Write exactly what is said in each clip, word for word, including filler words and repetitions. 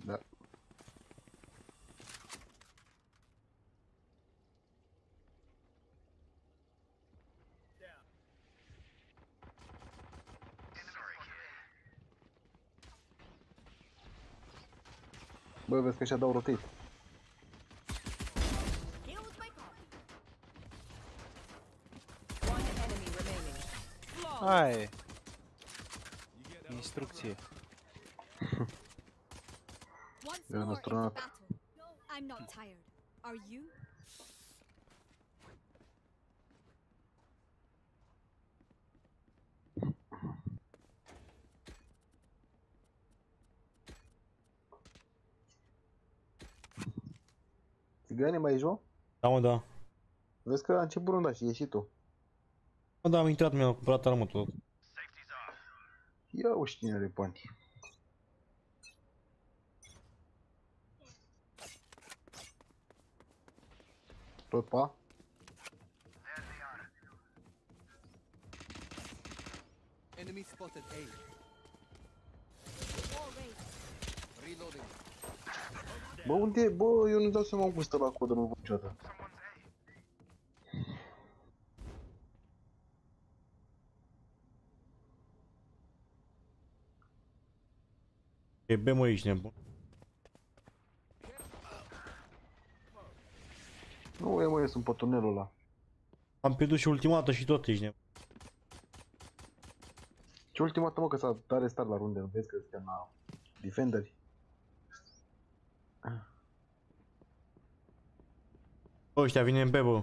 Da. Bă, vezi că și-a dau rotate. Hai. Instrucție. Eu am astronat. I'm not tired. Are you? Țigane, mai ești, mă? Da, mă, da. Vezi că a început runda și ieși tu. Mă, da, am intrat, mi-am cumpărat armă tot. Ia uși cine are bani. Tot pa? Enemy spotted A. Reloading. Bă, unde? Bă, eu nu dau seama cum stă la codă, nu văd niciodată. E B, mă, ești nebun. Nu, e, mă, eu sunt pe tunelul ăla. Am pierdut și ultimată și tot ești nebun. Ce ultima dată, mă, că s-a dat restart la runde, nu vezi că suntem la defenderi? Bă, ăștia vine în B, bă.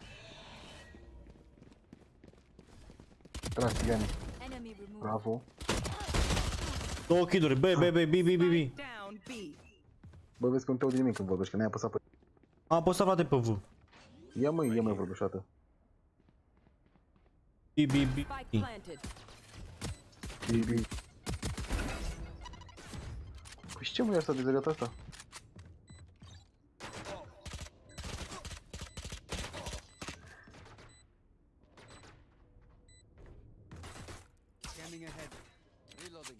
Trag, Țigane. Bravo. Două kiduri, B, B, B, B, B, B, B. Bă, vezi că nu te auzi nimic când vorbești, că n-ai apăsat pe... Am apăsat, frate, pe V. Ia, măi, ia, măi, vorbeșată. B, B, B. Bibi. Păi și ce mă e asta de zăriat asta? Scanning ahead. Reloading.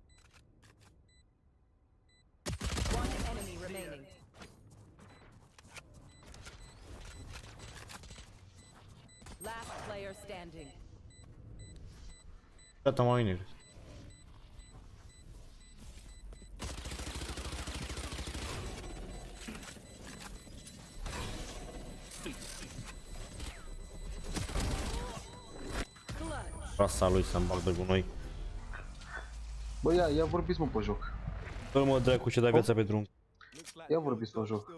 One enemy remaining. Last player standing. Gata, mă, ineri. Rasa lui să-mi bag de gunoi. Bă, ia, ia vorbiți, mă, pe joc. Dă-l, mă, dracu, ce dai viața pe drum. Ia vorbiți pe joc.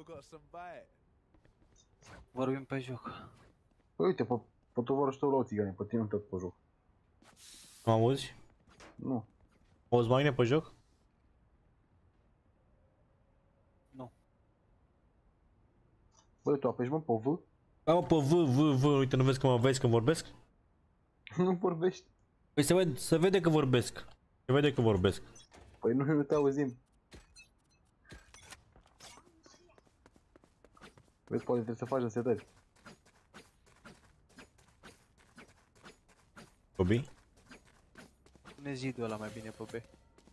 Vorbim pe joc. Păi uite, pe, pe tovarășul tău la o Țigane, pe tine nu tot pe joc. Mă auzi? Nu. Auzi mai bine pe joc? Nu. Bă, tu apeși, mă, pe V? Da, mă, pe V, V, V, uite, nu vezi că mă vezi când vorbesc? Nu vorbești. Păi se vede, se vede că vorbesc. Se vede că vorbesc. Păi nu, nu te auzim. Vezi, poate trebuie să faci resetări. Cobi? Pune zidul ăla mai bine pe B.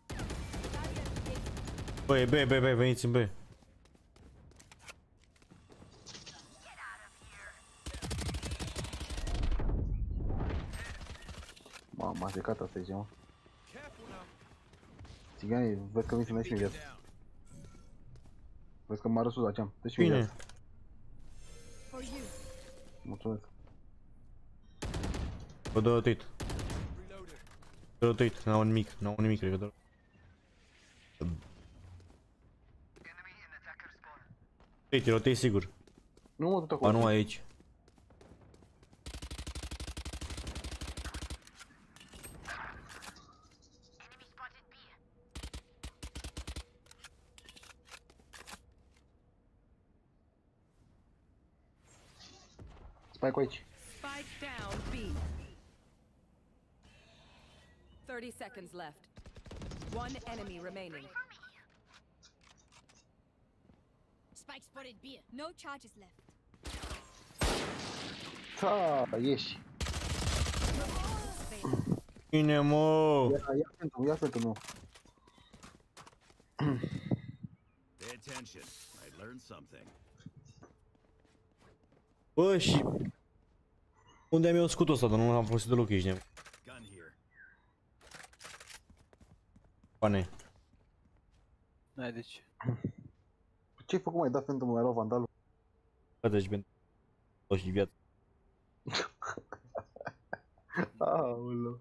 Băi, B, B, B, veniți în B. Mamă, m-a secat asta aici, mă. Țigane, vezi că mi se merge în viață. Vezi că m-a răsus la ceam. Deci mi viață. Mulțumesc. Bă, dă rotate. Dă rotate, n-au nimic, n-au nimic, cred că dă. Rotate, rotate sigur. Nu mă duc Ba acolo. nu aici. Spike aici. Spike down B. thirty seconds left. One enemy remaining. Spike spotted B. No charges left. Ta, ieși. Bine, mă! Ia, ia pentru, ia pentru nu. attention. I learned something. Bă, și... Unde am eu scutul ăsta, dar nu l-am folosit deloc, ești nebun. Gun here. Pane. N-ai de ce. Ce-ai făcut, mai dat pentru mai luat vandalul? Bă, deci pentru... O și viață. Aoleu.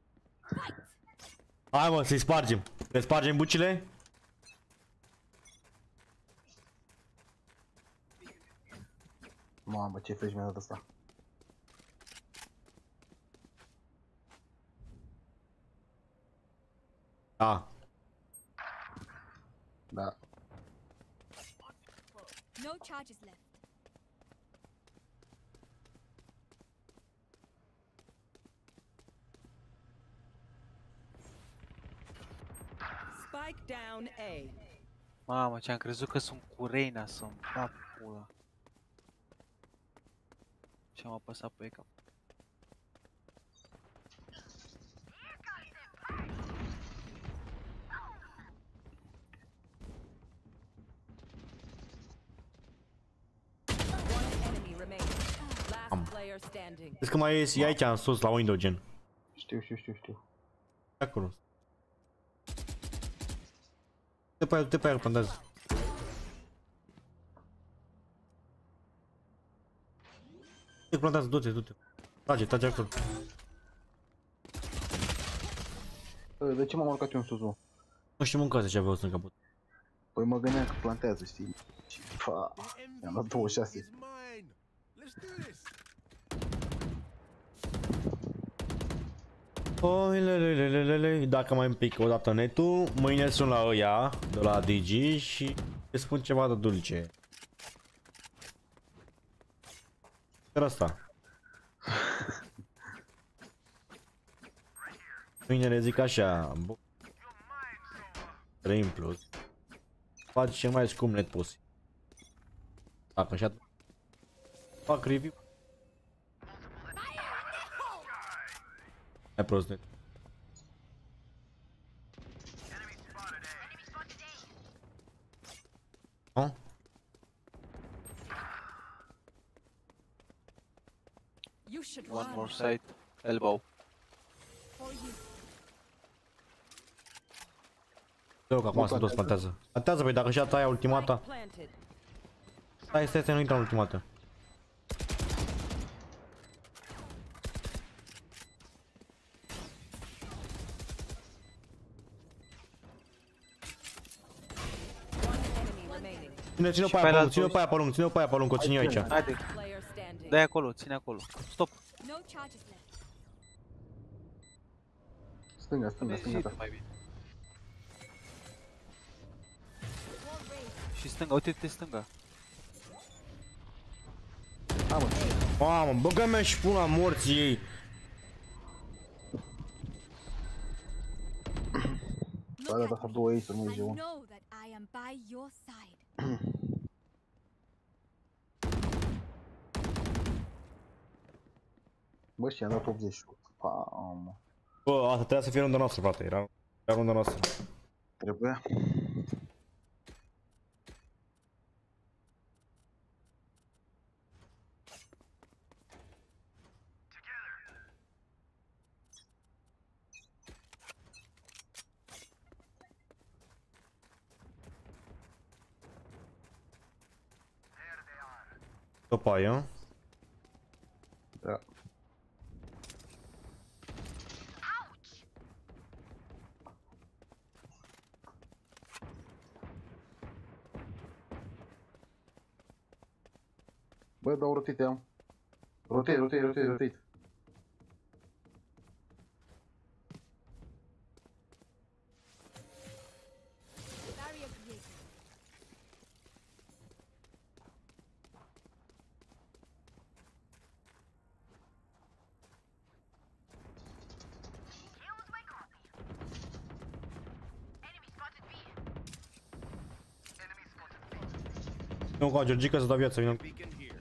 Hai mă, să-i spargem. Le spargem bucile? Mamă, ce fresh mi-a dat asta. Da. Da. No charges left. Spike down A. Mamă, ce-am crezut că sunt cu Reina să-mi fac pula. Și-am apăsat pe ecran. One enemy remaining. Last player standing. Crezi că mai e, e aici în sus, la window, gen. Știu, știu, știu, știu. De acolo. Te pe aia, te pe aia, plantează. Te plantează, du-te, du-te. Trage, trage acolo. De ce m-am urcat eu în sus, mă? Nu știu mâncați ce aveau în capăt. Păi mă gândeam că plantează, știi? Și fa, mi-am dat douăzeci și șase. Is mine. Let's do this. Oi, lelelelelele. Dacă mai împic o dată netul, mâine sun la ăia, de la Digi și îi spun ceva de dulce. Chiar asta. Mâine le zic așa, trei în plus. Faci cel mai scump net posibil. Dacă și atunci fac review. Mai prost net. Nu? You should One run. more side. Elbow. For you. Te rog, acum să toți plantează. Plantează, păi dacă și-a taia ultimata. Planted. Stai, stai, stai, nu intra în ultimata. One enemy remaining. Ține, ține-o Și pe pe aia pe ala lung, ține-o sus. pe aia pe lung, ține-o pe aia pe lung, că o țin eu aici. Haide, Player standing. dai acolo, ține acolo. Stop. No charges left. Stânga, stânga, stânga, Zi da. tu mai bine. Wall raised. Și stânga, uite-te stânga. Ha, mă. Mamă, băgă-mi și pula morții ei. Da, da, Look da, at me. două ace-uri, nu I ziua. know that I am by your side. Bă, și i-am dat optzeci și opt. Pamă. Bă, asta trebuia să fie runda noastră, frate, era, era runda noastră. Trebuia. După aia. Da. Bă, dau rotate am. Rotate, rotate, rotate, rotate. Barrier created. Nu, ca Georgica să dau viață, vină. Beacon here.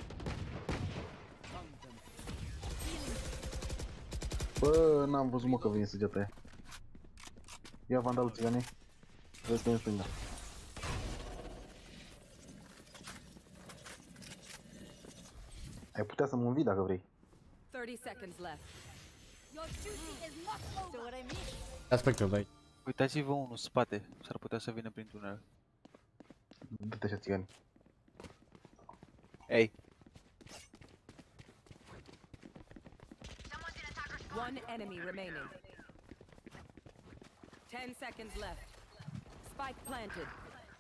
Bă, n-am văzut, mă, că vine săgeata aia. Ia vandalul țiganii. Vezi că e în stânga. Ai putea să mă învii dacă vrei. thirty seconds left. Your duty is not over. So what I mean? Ia spectrul de aici. Uitați-vă unul în spate. S-ar putea să vină prin tunel. Du-te așa, țigani. Ei, One enemy remaining. Ten seconds left. Spike planted.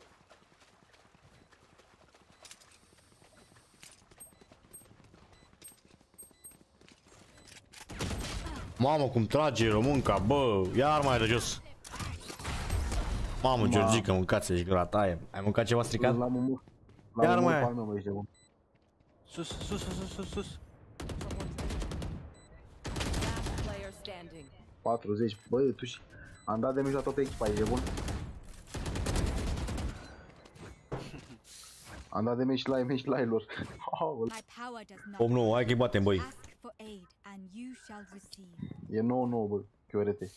Mamă, cum trage românca, bă, iar mai de jos. Mamă, Georgica, mâncați, ești gura ta. Ai mâncat ceva stricat? L-am umut. Iar L-am umut mai. pe al meu, bă, ești de bun. sus, sus, sus, sus, sus, sus. Last player standing. patruzeci, băi, tu și... Am dat de mici la toată echipa, ești de bun? Am dat de mici la ei, mici la ei lor. Aoleu. My power does not. Om nu, hai că-i batem, băi. Ask for aid, and you shall receive. E nouă nouă, bă, chiorete.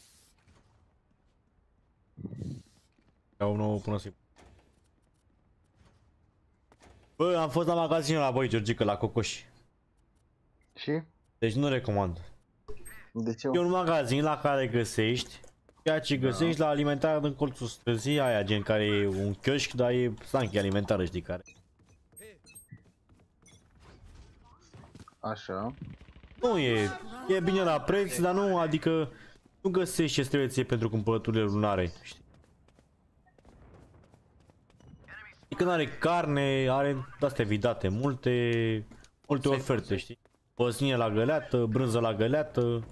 Iau nouă până să Bă, am fost la magazinul la băi, Georgica, la Cocoș. Și? Deci nu recomand. De ce? E un magazin la care găsești ceea ce găsești la alimentar din colțul străzii aia, gen care e un chioșc, dar e sanchi alimentară, știi care. Așa. Nu e, e bine la preț, dar nu, adică nu găsești ce trebuie ție pentru cumpărăturile lunare, știi? Adică nu are carne, are de-astea vidate, multe, multe oferte, știi? Păsnie la găleată, brânză la găleată.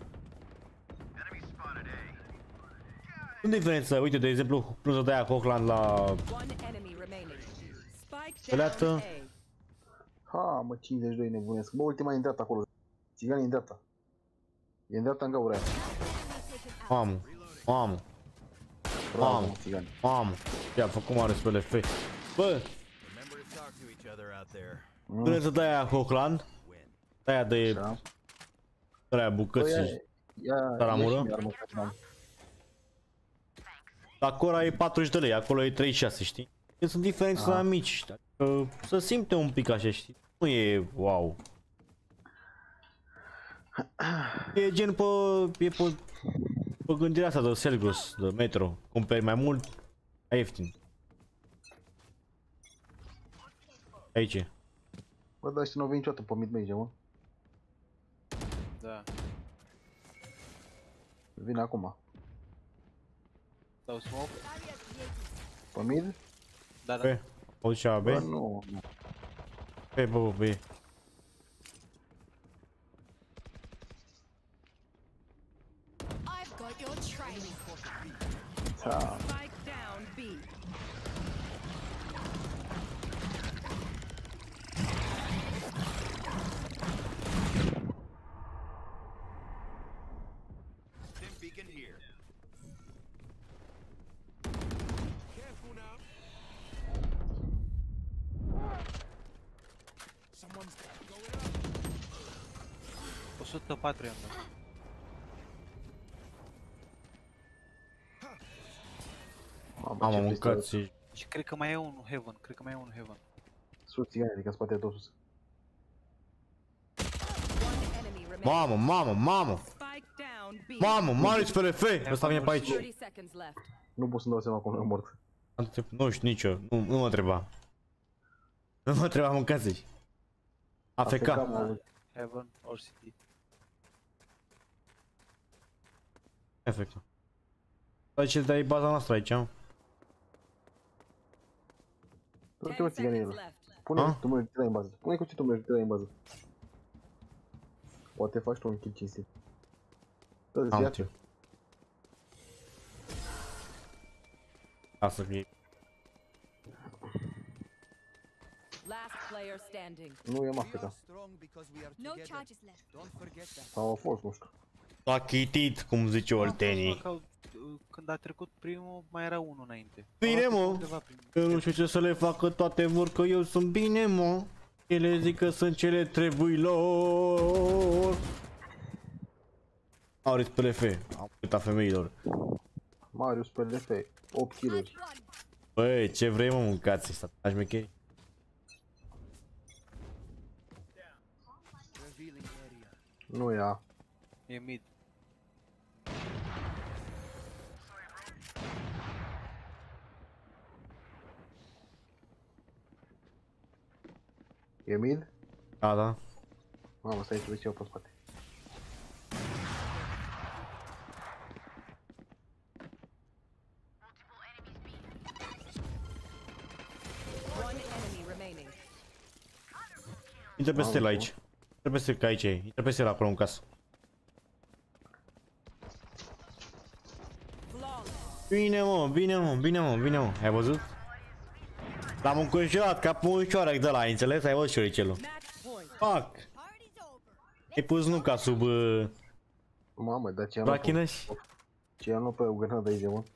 Sunt diferență, uite, de exemplu, brânză de aia Hochland la One enemy remaining. Spike găleată. down A. Ha, mă, cincizeci și doi nebunesc. Bă, ultima e în dreapta acolo. Țiganii e în dreapta. E în dreapta în gaura aia. Mamă, mamă, Bravo, Mamă. mă, țigani. mamă. Ia, fă cum are spele F. Bă, Remember to talk to each other out there. brânză de aia Hochland, Win. de aia de, Așa. de aia Bă, bucăți. ia, ia, Taramură? ia și mi-ar măcar, n-am. La Cora e patruzeci de lei, acolo e treizeci și șase, știi? Deci sunt diferențe la mici, știi? Adică să simte un pic așa, știi? Nu e wow. E gen pe, e pe, pe gândirea asta de Selgros, de Metro. Cumperi mai mult, mai ieftin. Aici. Bă, dar ăștia n-au venit niciodată pe mid merge, mă. Da. Vine acum. Dau smoke? Pe mid? Da, da. Pe, auzi ceva, Bă, be? nu. nu. Pe, bă, bă, be. I've got your trail. Ha. Spike down B. Stim beacon here. Careful now. Someone's going up. o sută patru i-am dat. Mamă, Am ce mâncat peste- și... Și cred că mai e unul Heaven, cred că mai e unul Heaven. Sus, țigani, adică în spate tot sus. One enemy remaining. Mamă, mamă, mamă! Spike down B. Mamă, Marius pe F! Ăsta vine pe aici. thirty seconds left. Nu pot să-mi dau seama cum e mort. Nu știu nici eu, nu, nu mă întreba. Nu mă întreba, mâncați. A F K. mă, Heaven or City. A F K. Aici dai baza noastră aici, mă. Du-te, mă, Ten țiganii seconds el. left. Pune A? tu mă în bază. Pune cu ce tu mă în bază. Poate faci tu un kill cinstit. Dă-ți Am viață. timp. Asta fie. Last player standing. Nu e We Africa. are strong because we are No together. charges left. Don't forget that. Sau a fost, nu știu. S-a chitit, cum zice oltenii. Că au- Când a trecut primul, mai era unul înainte. Bine, Au mă. trecut undeva prin- Că nu știu ce să le facă, toate vor că eu sunt bine, mă. Ele zic că sunt cele trebuie lor. Auris pe L F, am uitat femeilor. Marius pe L F, opt kill-uri. Run. Băi, ce vrei, mă, mâncați ăsta, aș mecheri. Nu ia. E mid. E mid? Da, da. Mamă, stai să vezi ce au pe spate. One enemy remaining. Intră peste el Mamă, aici. Intră peste el, că aici e. Intră peste el acolo în casă. Flawless. Bine mă, bine mă, bine mă, bine mă. Ai văzut? L-am înconjurat ca pe un șoarec de la, ai înțeles? Ai văzut șoricelul. Match point. Fuck! Party's over. Ai pus nuca sub uh, Mamă, dar ce am pe... rachinăș? Ce am pe o grenadă aici, mă?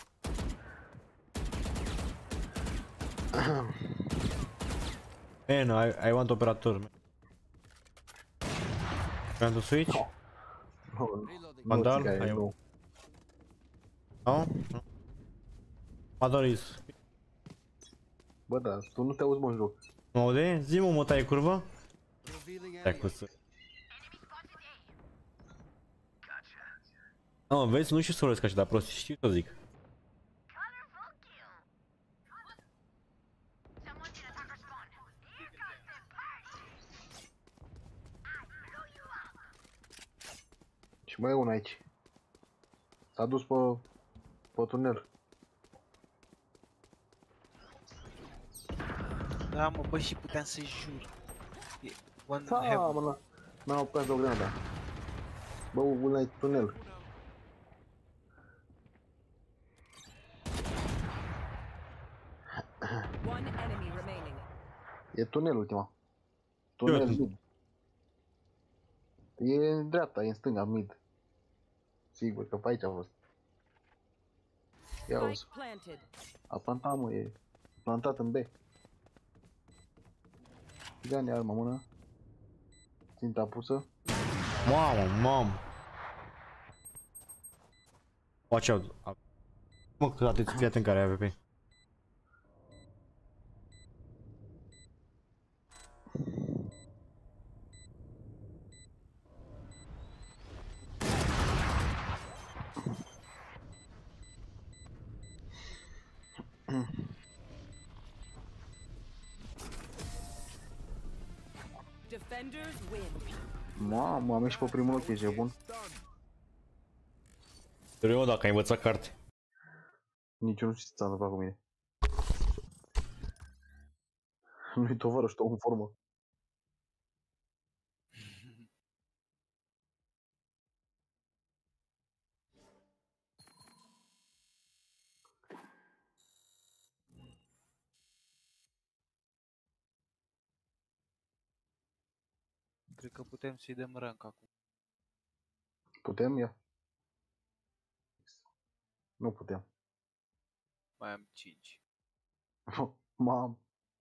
Man, I, I want operator. Man. Want to switch? Nu, Reloading. nu, Vandal? țigane, Ai- nu. No? No. Madoris. Bă, da, tu nu te auzi, mă, în joc. Mă aude? Zi-mă, mă, taie curvă? Revealing Stai area. cu să... Mă, vezi, nu știu să vorbesc așa, dar prost, știu să zic. Și mai e unul aici. S-a dus pe... pe tunel. Da, mă, bă, și puteam să jur. E one Da, heaven. mă, n-a- n-am apucat de o grenadă. Bă, unul e tunel. One enemy remaining. E tunel ultima. Eu- Tunel mid. E în dreapta, e în stânga, mid. Sigur că pe aici a fost. Ia uzi. Spike planted. A plantat, mă, e plantat în B. Gane arma mână. Ținta pusă. Mamă, mamă. Watch out. Mă, că atenție, fii atent care are A V P. Defenders win. Mamă, am ieșit pe primul ochi, ești bun. Eu dacă ai învățat carte. Nici eu nu știu ce s-a întâmplat cu mine. Nu-i tovarăș tău în formă. Cred că putem să-i dăm rank acum. Putem, ia? Nu putem. Mai am cinci. Mam.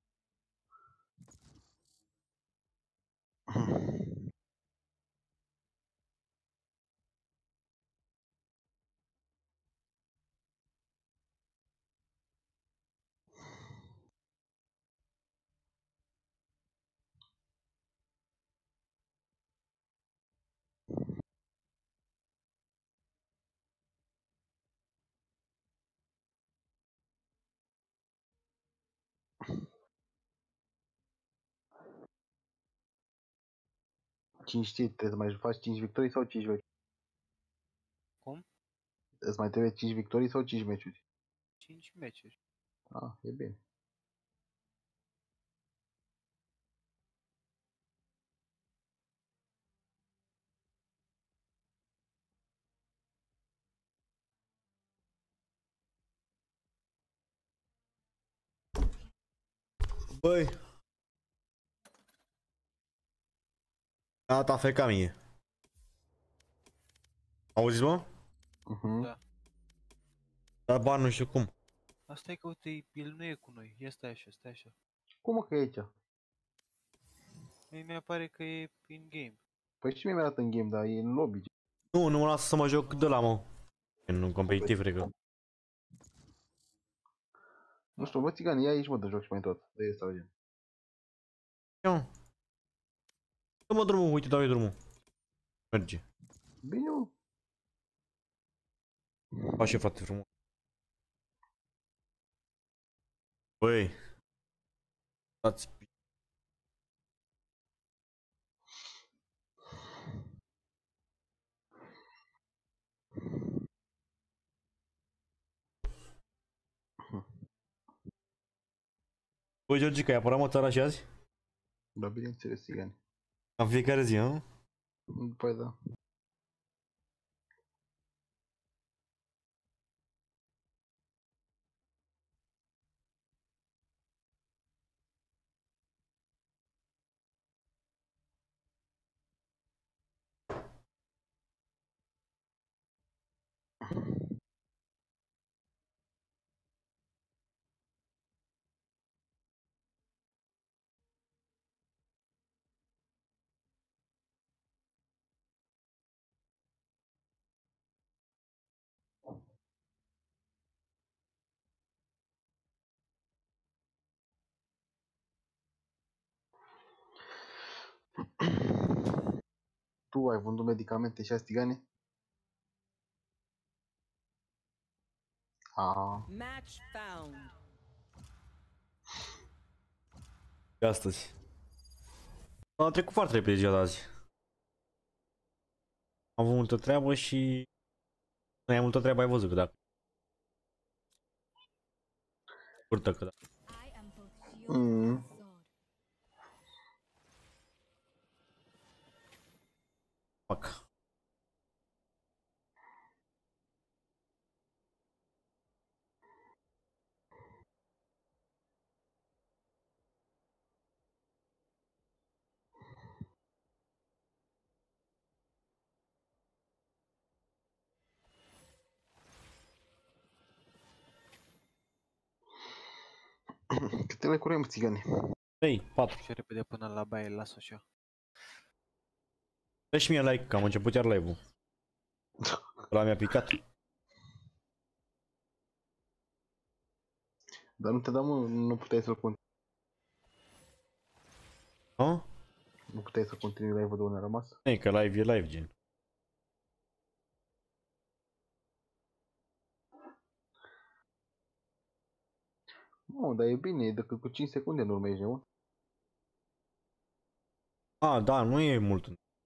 cinci știi, trebuie să mai faci cinci victorii sau cinci meciuri? Cum? Îți mai trebuie cinci victorii sau cinci meciuri? cinci meciuri. Ah, e bine. Băi. A dat A F K mie. Auziți, mă? Mhm. Da. Dar bani nu știu cum. Asta e că, uite, el nu e cu noi. Ia stai așa, stai așa. Cum mă că e aici? Mie mi apare că e in-game. Păi și mie mi-a dat în game, dar e în lobby. Nu, nu mă lasă să mă joc de la, mă. În competitiv, cred că. Nu știu, bă, țigane, ia aici, mă, de joc și mai tot. De asta, Ia. Dă-mă drumul, uite, dau eu drumul. Merge. Bine, mă. Așa, frate, frumos. Băi. Stați. Băi, Georgica, ai apărat mă țara și azi? Da, bineînțeles, țigani. În fiecare zi, nu? Păi da. Tu ai vândut medicamente și azi, țigane? Ah. Match found. De astăzi. A trecut foarte repede ziua de azi. Am avut multă treabă și... Nu ai multă treabă, ai văzut că dacă... Curtă că da. I am both shield Mm. and sword. Fac. Câte le curem, țigane? trei, patru. Și repede până la baie, las-o și eu. Dă și mie like, că am început iar live-ul. Ăla mi-a picat. Dar nu te dau, mă, nu puteai să-l continui. Nu? Nu puteai să continui live-ul de unde a rămas? Ei, că live e live, gen. Nu, dar e bine, e decât cu cinci secunde în urmă ești, mă. A, da, nu e mult.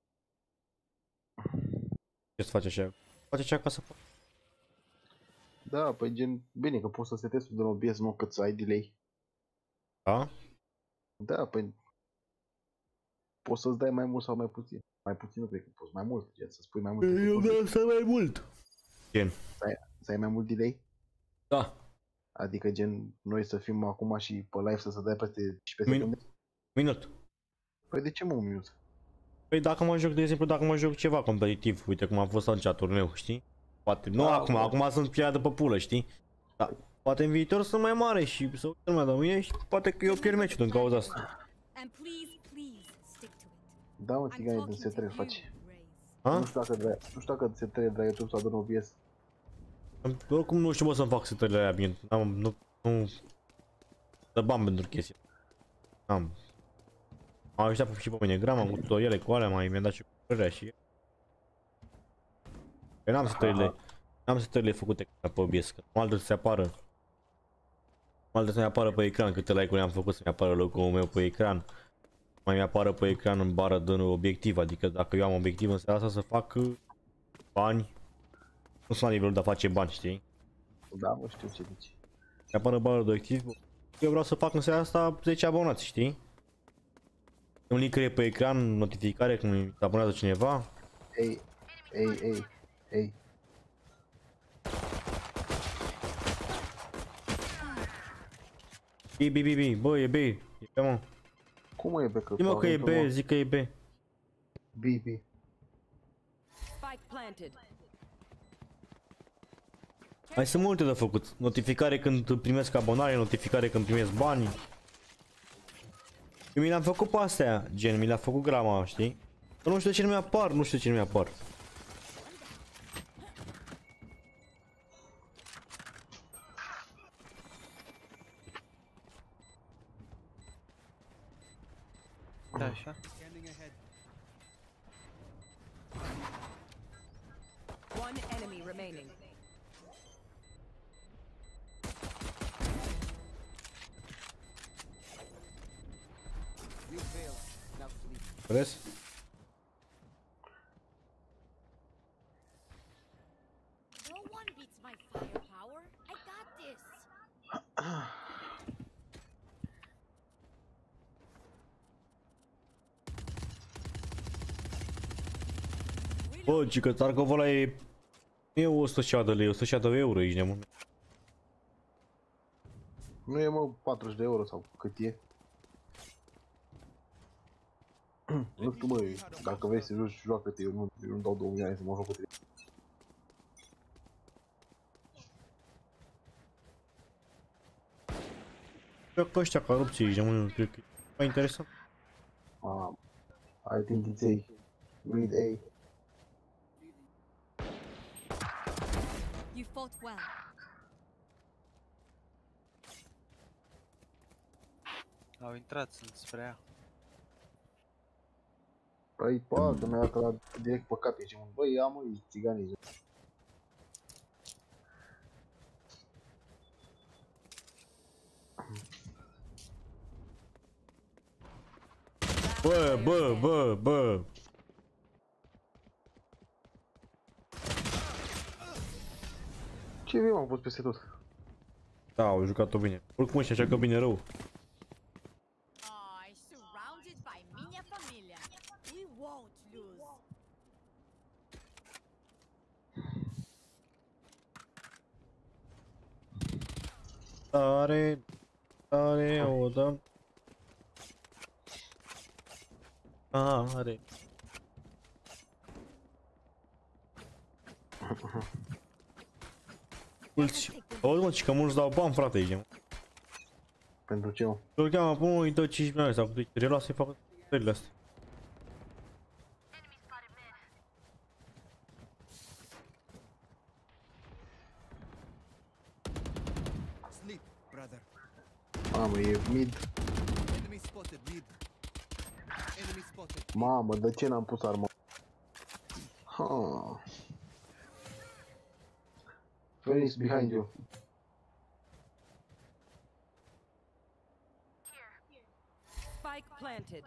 Ce să faci așa? Faci așa ca să faci. Da, păi gen, bine că poți să setezi de la O B S, nu cât să ai delay. Da? Da, păi poți să-ți dai mai mult sau mai puțin. Mai puțin nu cred că poți, mai mult, gen, să spui mai mult. Eu vreau să mai mult. Gen. Să ai mai mult delay? Da. Adică gen, noi să fim acum și pe live să se dai peste cincisprezece Minut. secunde? Minut. Păi de ce mă un minut? Păi dacă mă joc, de exemplu, dacă mă joc ceva competitiv, uite cum a fost atunci turneu, știi? Poate, nu Da, acum, da. acum sunt pierdă pe pulă, știi? Da. Poate în viitor sunt mai mare și să uită lumea de mine și poate că eu pierd meciul din cauza asta. And please, please stick to it. Da, mă, I'm țigane, din talking se to trebuie you, face. Raze. Ha? Nu știu dacă, dra- nu știu dacă se trebuie de la YouTube sau de la O B S. Oricum nu știu, bă, să-mi fac setările alea bine. N-am, nu, nu... Dă bani pentru chestia. Am. Am ajutat și pe mine gram, am avut tutoriale cu alea, mai mi-a dat și cu părerea și... Că n-am setările, n-am setările făcute ca pe O B S, că normal trebuie să se apară. Normal trebuie să-mi apară pe ecran câte like-uri am făcut, să-mi apară logo-ul meu pe ecran. Mai mi-apară pe ecran în bară de obiectiv, adică dacă eu am obiectiv în seara asta să fac uh, bani. Nu sunt la nivelul de a face bani, știi? Da, mă, știu ce zici. Mi apară bară de obiectiv. Eu vreau să fac în seara asta zece abonați, știi? Îmi licăie pe ecran notificare când mi se abonează cineva. Ei, ei, ei, ei. B, B, B, B, bă, e B, e B, mă. Cum e pe că? Zi mă că e B, zic că e B. B, B. Spike planted. Mai sunt multe de făcut. Notificare când primesc abonare, notificare când primesc bani. Eu mi le-am făcut pe astea, gen, mi le-a făcut grama, știi? Dar nu știu de ce nu mi-apar, nu știu de ce nu mi-apar. Da, așa. Scanning ahead. One enemy remaining. You failed. Now sleep. Vezi? No one beats my firepower. I got this. Bă, ci că Tarkov ăla e... Nu e o sută șaizeci de lei, o sută șaizeci de euro, ești nebun. Nu e mă patruzeci de euro sau cât e. Nu știu mă, dacă vrei să joci, joacă-te, eu nu, eu nu dau două milioane să mă joc cu tine. Cred că ăștia corupții, ești nebun, cred că e mai interesant. Ah, I think it's A. Read A. You fought well. Au intrat, sunt spre ea. Păi, pa, că mi-a dat la direct pe cap, ești un băi, ia mă, e țiganii. Bă, bă, bă, bă. Ce vii m-am pus peste tot? Da, au jucat-o bine. Oricum ăștia joacă bine rău. Oh, surrounded by minha família. We won't lose. Tare, tare, o dăm. Tare. Mulți, auzi mă, ci că mulți dau bani, frate, aici, mă. Pentru ce, mă? Îl cheamă pe unul, îi dă cinci milioane sau cât relua să-i facă țările astea. Sleep, brother. Mamă, e mid. Enemy spotted mid. Enemy spotted. Mamă, de ce n-am pus armă? Ha. Phoenix behind you. Spike planted.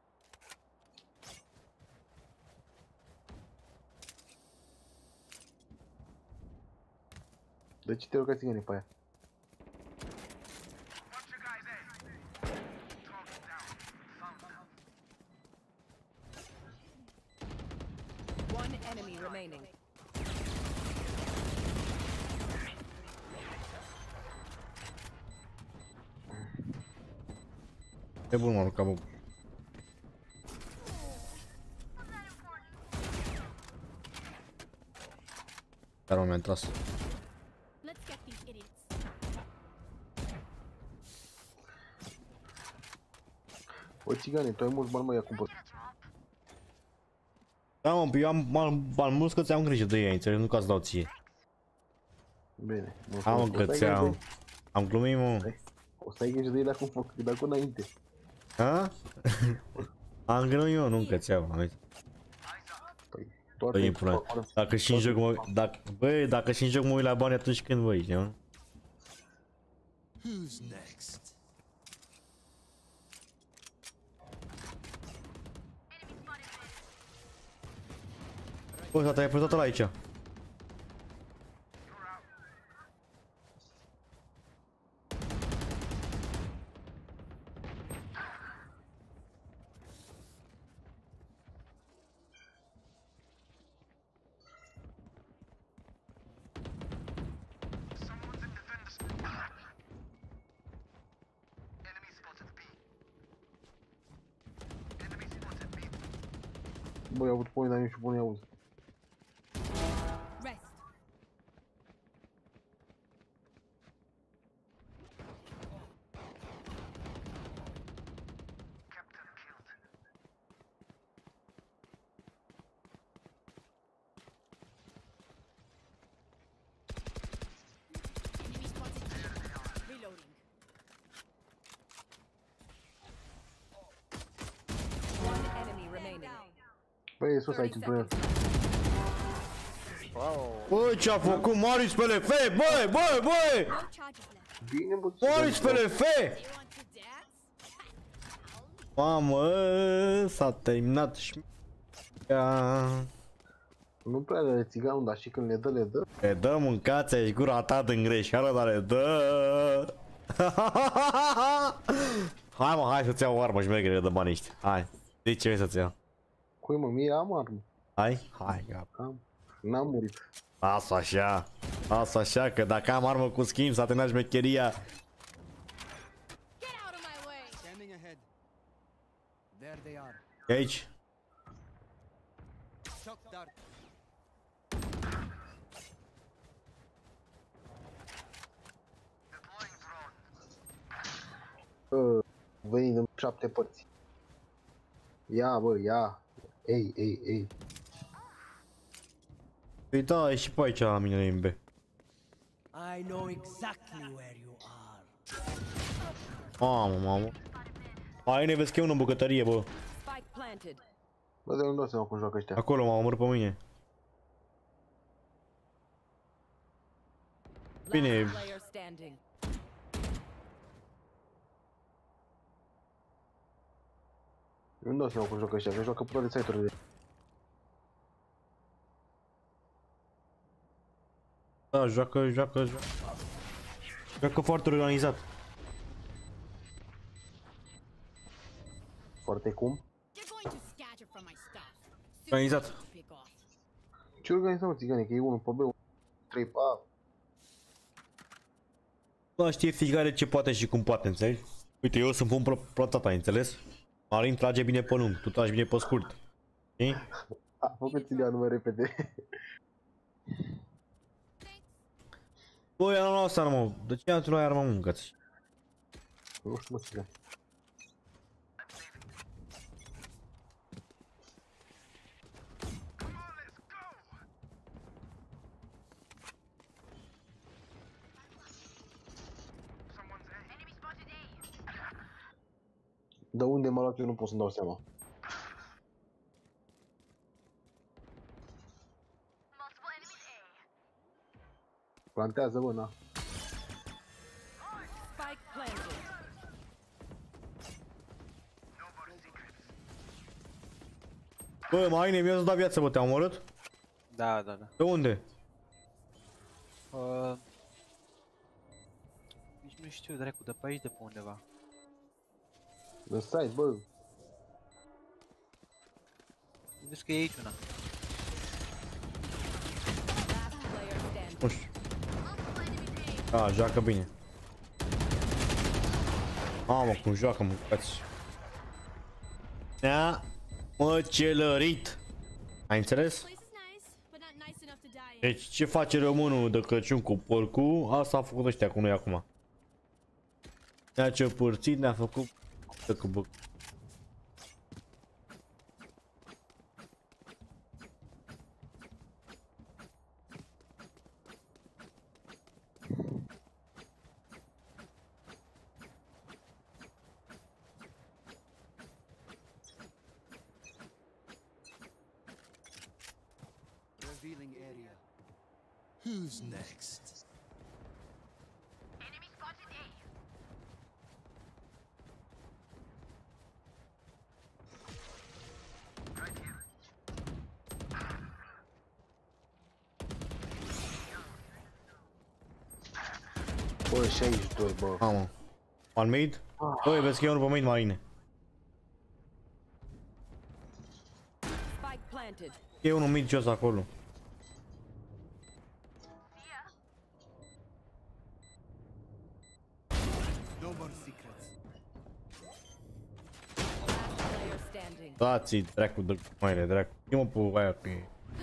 De ce te rog țiganii pe aia? One enemy remaining. E bun, m-am aruncat, bă. Dar m-am tras. Let's get these idiots. Bă, țigane, tu ai mulți bani, mă, ia cumpăr. Da, mă, eu am bani mulți că ți-am grijă de ei, înțelegi? Nu ca să dau ție. Bine. Am că ți-am... Am glumit, mă. O să ai grijă de ele acum, de acum înainte. Ha? Am glumit, mă, nu că ți-am, am zis. Păi, Băi, toate... până. Dacă și în joc mă... Dacă... Băi, dacă și în joc mă uit la bani atunci când, băi, știi, nu? Who's next? Bă, tata, ai pus totul aici. Băi, au avut point, dar nici bun i-auzi. Rest. Enemy spotted. Reloading. One enemy remaining. Băi, e sus aici, thirty într-un seconds. Bă, ce-a făcut Marius pe L F? Băi, băi, băi! No charges left. Bine, bă. Marius pe L F! Do you want to dance? Mamă, s-a terminat șmeca. Nu prea de țiganul, dar și când le dă, le dă. Le dă, mâncați aici gura ta din greșeală, dar le dă. Hai mă, hai să-ți iau o armă șmecheră de baniști. Hai, de ce vrei să-ți iau? Cui mă, mie am armă. Hai, hai, gata. Am. N-am murit. Asta așa, asta așa, că dacă am armă cu schimb s-a terminat șmecheria. Get out of my way. Standing ahead. There they are. E aici. Shock dart. Uh, venind în șapte părți. Ia, bă, ia. Ei, ei, ei. Păi da, e și pe aici la mine în B. I know exactly where you are. Mamă, mamă. Hai, ne vezi că e unul în bucătărie, bă. Spike planted. Bă, de nu dau seama cum joacă ăștia. Acolo m-au omorât pe mine. Bine. Last player standing. Eu nu dau seama cum joacă ăștia, că joacă pe toate site-urile. Da, joacă, joacă, joacă. Joacă foarte organizat. Foarte cum? You're going to scatter from my stuff. Soon Organizat. to pick off. Ce organizăm, țigane? Că e unul pe B, trei pe A. Da, știe fiecare ce poate și cum poate, înțelegi? Uite, eu sunt pun protata, înțeles? Marin trage bine pe lung, tu tragi bine pe scurt. Știi? A făcut țigane mai repede. Băi, am luat armă. De ce ați luat armă, mâncați? Nu știu, mă, țigane. De unde m-a luat eu nu pot să-mi dau seama. Plantează, bă, na. Spike planted. Bă, Marine, mi-a dat viață, bă, te-am omorât? Da, da, da. De unde? Uh, nici nu știu, dracu, de pe aici, de pe undeva. În site, bă. Vezi că e aici una. Last player standing. Nu știu. Da, joacă bine. Mamă, cum joacă, mâncați. Ne-a măcelărit. Ai înțeles? Place is nice, but not nice enough to die in. Deci ce face românul de Crăciun cu porcul, asta a făcut ăștia cu noi acum. Ne-a ciopârțit, ne-a făcut cu băc. Revealing area. Who's next? Bă, șaizeci și doi, bă. Mamă. One mid? Băi, vezi că e unul pe mid, Marine. Spike planted. E unul mid jos acolo. No more secrets. Last player standing. Dați-i dracu de măire, dracu. Ia-mă pe aia pe...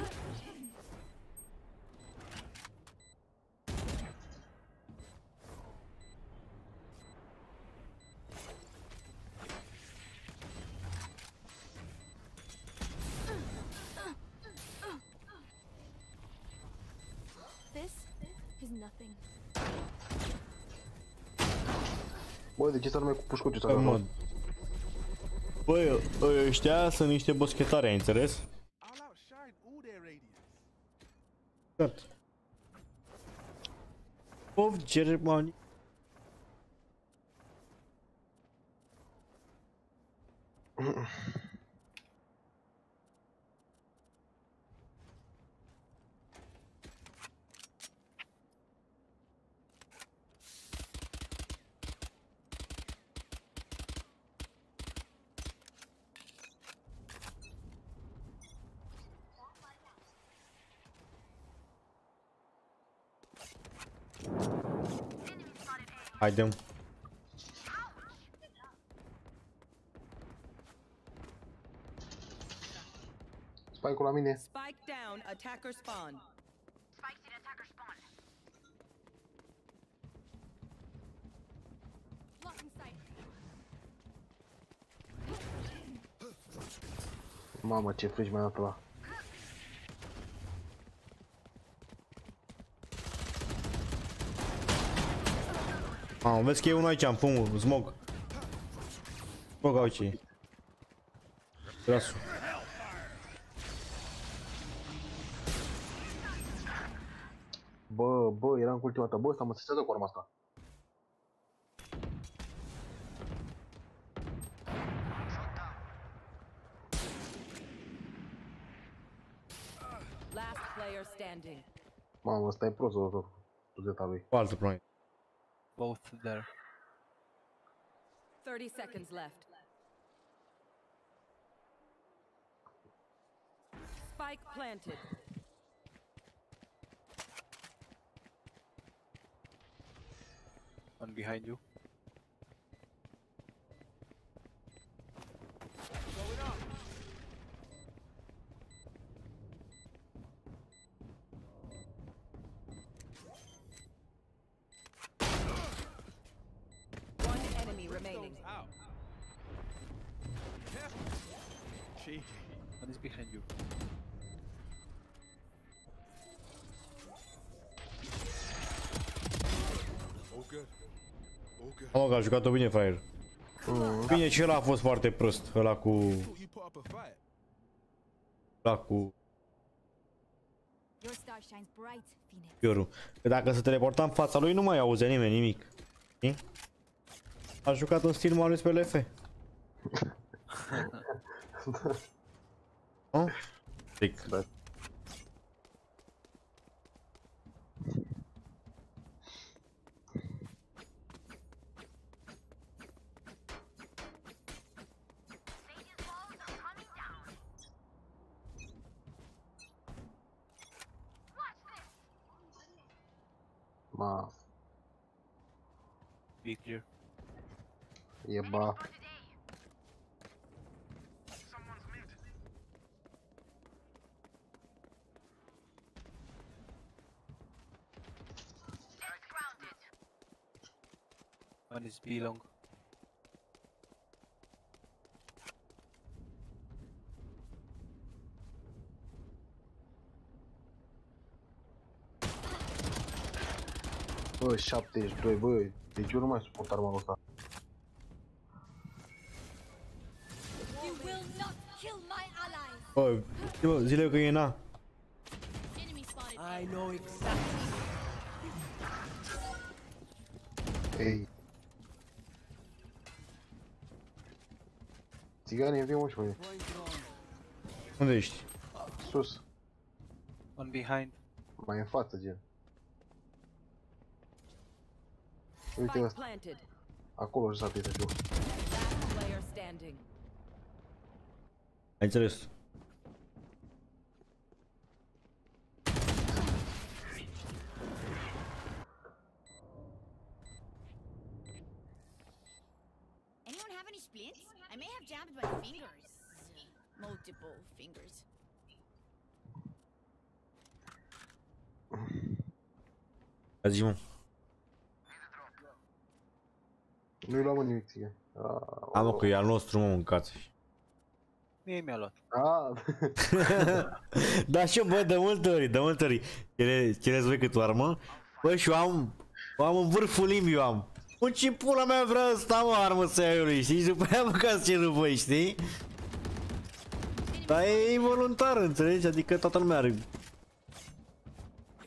This is nothing. Bă, de ce să numai cu pușcuciu să Bă, arăt? mă. Băi, ăștia sunt niște boschetari, ai înțeles? I'll outshine all their radiance. Gata. Of Germania. Haidem. Spike-ul la mine. Spike down, attacker spawn. Blocking sight. Mamă, ce frici mi-a dat ăla. Mamă, vezi că e unul aici în fumul, smog. Smog aici. Grasul. Bă, bă, eram cu ultima ta. Bă, ăsta mă stresează cu arma asta. Last player standing. Mamă, ăsta e prost tot suzeta lui. Cu altă plană. Both there. thirty seconds left. Spike planted. One behind you. One enemy remaining. Cheeky. One is behind you. All good. All good. Mă, că a jucat-o bine, fraier. Bine, și ăla a fost foarte prost. Ăla cu... You put up a fight. Ăla cu... Your star shines bright, Phoenix. Piorul. Că dacă se teleporta în fața lui, nu mai auzea nimeni nimic. Știi? A jucat în stil mai pe L F. Nu? Zic. Da. Ma, Be clear. e ba. One is B long. Bă, șaptezeci și doi, bă, deci eu nu mai suport arma asta. You will not kill my allies. Bă, bă, zile că e na. Enemy spotted. I know exactly. Ei. Țiganii, vin mă și mâine. Point wrong. Unde ești? Sus, One behind. mai în față, gen. Uite Spike ăsta, planted. acolo jos atât de jos. Last player standing. Ai înțeles? Anyone have any splints? I may have jammed my fingers. Multiple fingers. Zi, mă. Nu-i luam nimic, ție. A, mă, că e al nostru, mă, mâncați. Mie mi-a luat. Ah, Da, și eu, bă, de multe ori, de multe ori. Cere, cereți voi cât o armă? Bă, și eu am, o am în vârful limbii, eu am. Bă, ce pula mea vrea ăsta, mă, armă saiului, știi? Și după aia mâncați ce nu voi, știi? Dar e involuntar, înțelegi? Adică toată lumea are...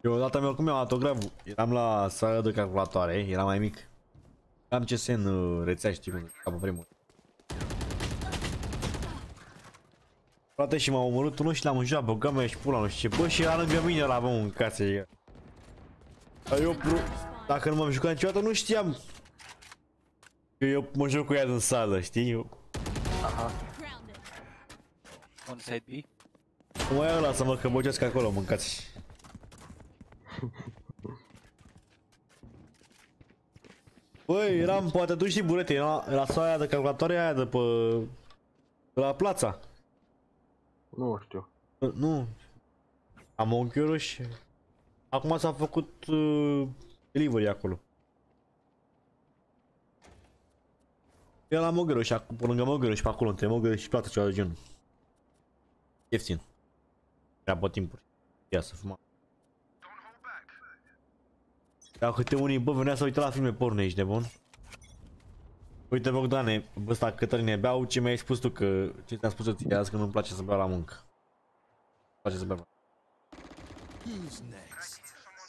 Eu odată mi-am cum mi-am autograful. Eram la sala de calculatoare, era mai mic. Am C S în uh, rețea, știi cum, ca pe vremuri. Frate, și m-a omorât unul și l-am înjurat, băga mea și pula, nu știu ce. Bă, și era lângă mine la bă, în casă. Eu, bro, dacă nu m-am jucat niciodată, nu știam. Că eu mă joc cu ea din sală, știi? Eu... Aha. Un side B. Nu mai ăla să mă căbăgesc acolo, mâncați. Băi, eram, poate tu știi, burete, era la sala aia de calculatoare aia de pe... de la Plața. Nu știu. Nu. Am unchiorul și... Acum s-a făcut uh, delivery acolo. Eu la Mogheru și acum, pe lângă Mogheru și pe acolo, între Mogheru și Plața, ceva de genul. Ieftin. Era pe timpuri. Ia să fuma. Dar câte unii, bă, venea să uite la filme porno, ești de bun? Uite, Bogdane, ăsta Cătăline, beau ce mi-ai spus tu, că ce ți-am spus eu ție azi, că nu-mi place să beau la muncă. Îmi place să beau. Who's next?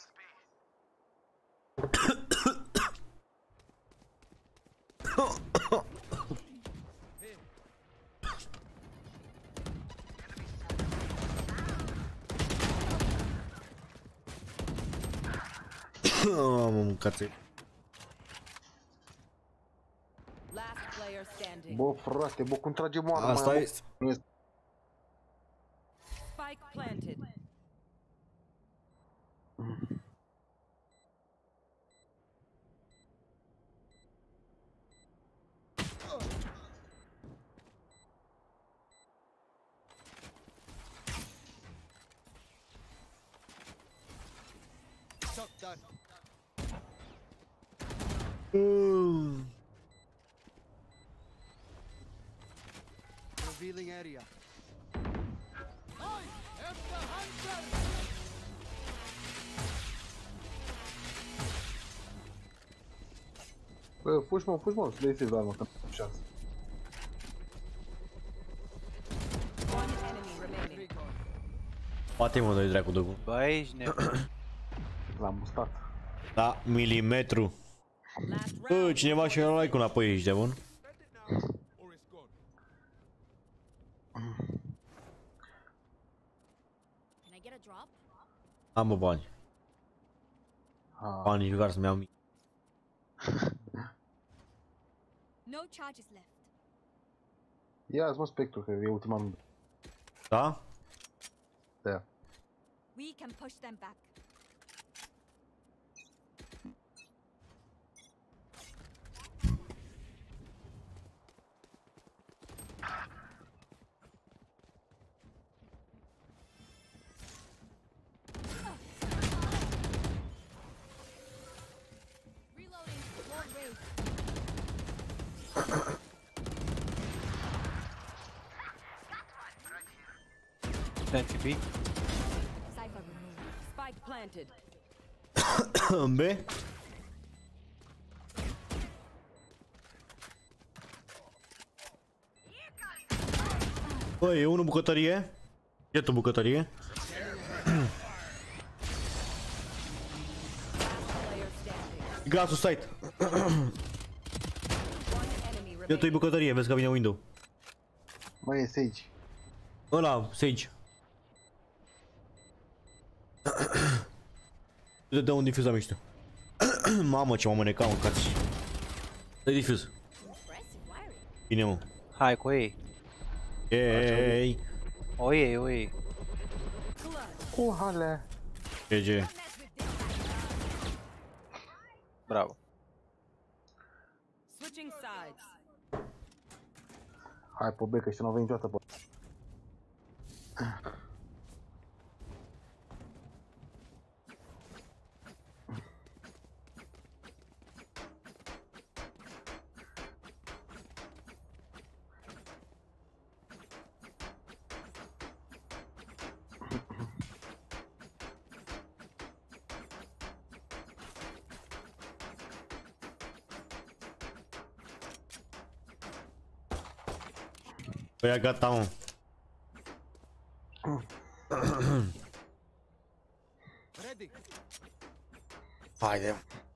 Am mâncat. Last player standing. Bă, frate, bă, cum trage moara? Asta mai e. Nu este. Spike planted. Shot done. Revealing area. Bă, puși mă, puși mă, să le iei la mă, că nu șanță. One enemy remaining. Poate mă dai dracu de gând. Bă, ești nebun. L-am mustat. Da, milimetru. Last Bă, round. cineva și-a luat like-ul înapoi, ești de bun? Or it's gone. Can I get a drop? Am bă bani. Ah, Banii jucar să-mi iau mie. No charges left. ia-ți mă spectru, că e ultima minute. Da? Da. We can push them back. Reloading. Long range. Plenty B. Cypher removed. Spike planted. În B? Bă, e unul bucătărie? E tu bucătărie? Player standing. Glasul site. One enemy E tu remaining. bucătărie, vezi că vine window. Mai e Sage. Ăla, Sage. Du-te, dă un difuz la mișto. Mamă, ce m-am mânecat, mâncați. Dă difuz. Impressive wiring. Bine, mă. Hai cu ei. Ei, O iei, o iei. Cu hale. G G. Don't mess with this. Bravo. Switching sides. Hai pe B, că și nu avem niciodată pe... Păi, gata, mă. Ready. Haide.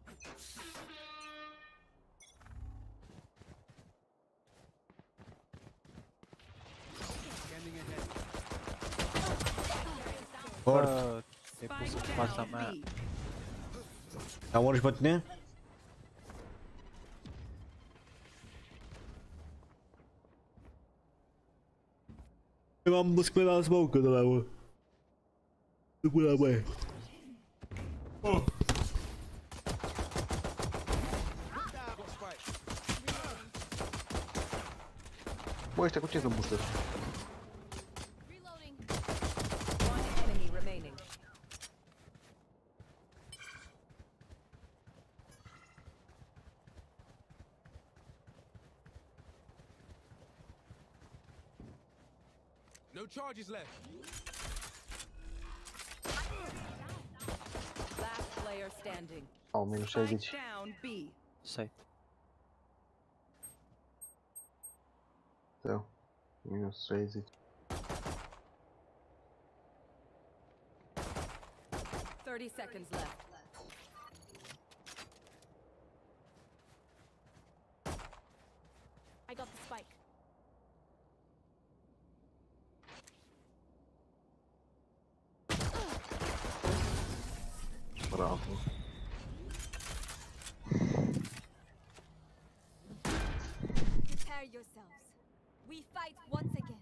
Mort. Bă, te-ai pus în fața mea. Am omorât și pe tine? Eu m-am dus pe la smoke de la mă. Nu până băie. Bă, ăștia cu ce sunt booster? Reloading. One enemy remaining. No charges left. Last player standing. Au, minus Spike șaizeci. down B. Site. Da. Minus șaizeci. Thirty seconds left. I got the spike. Bravo. Prepare yourselves. We fight once again.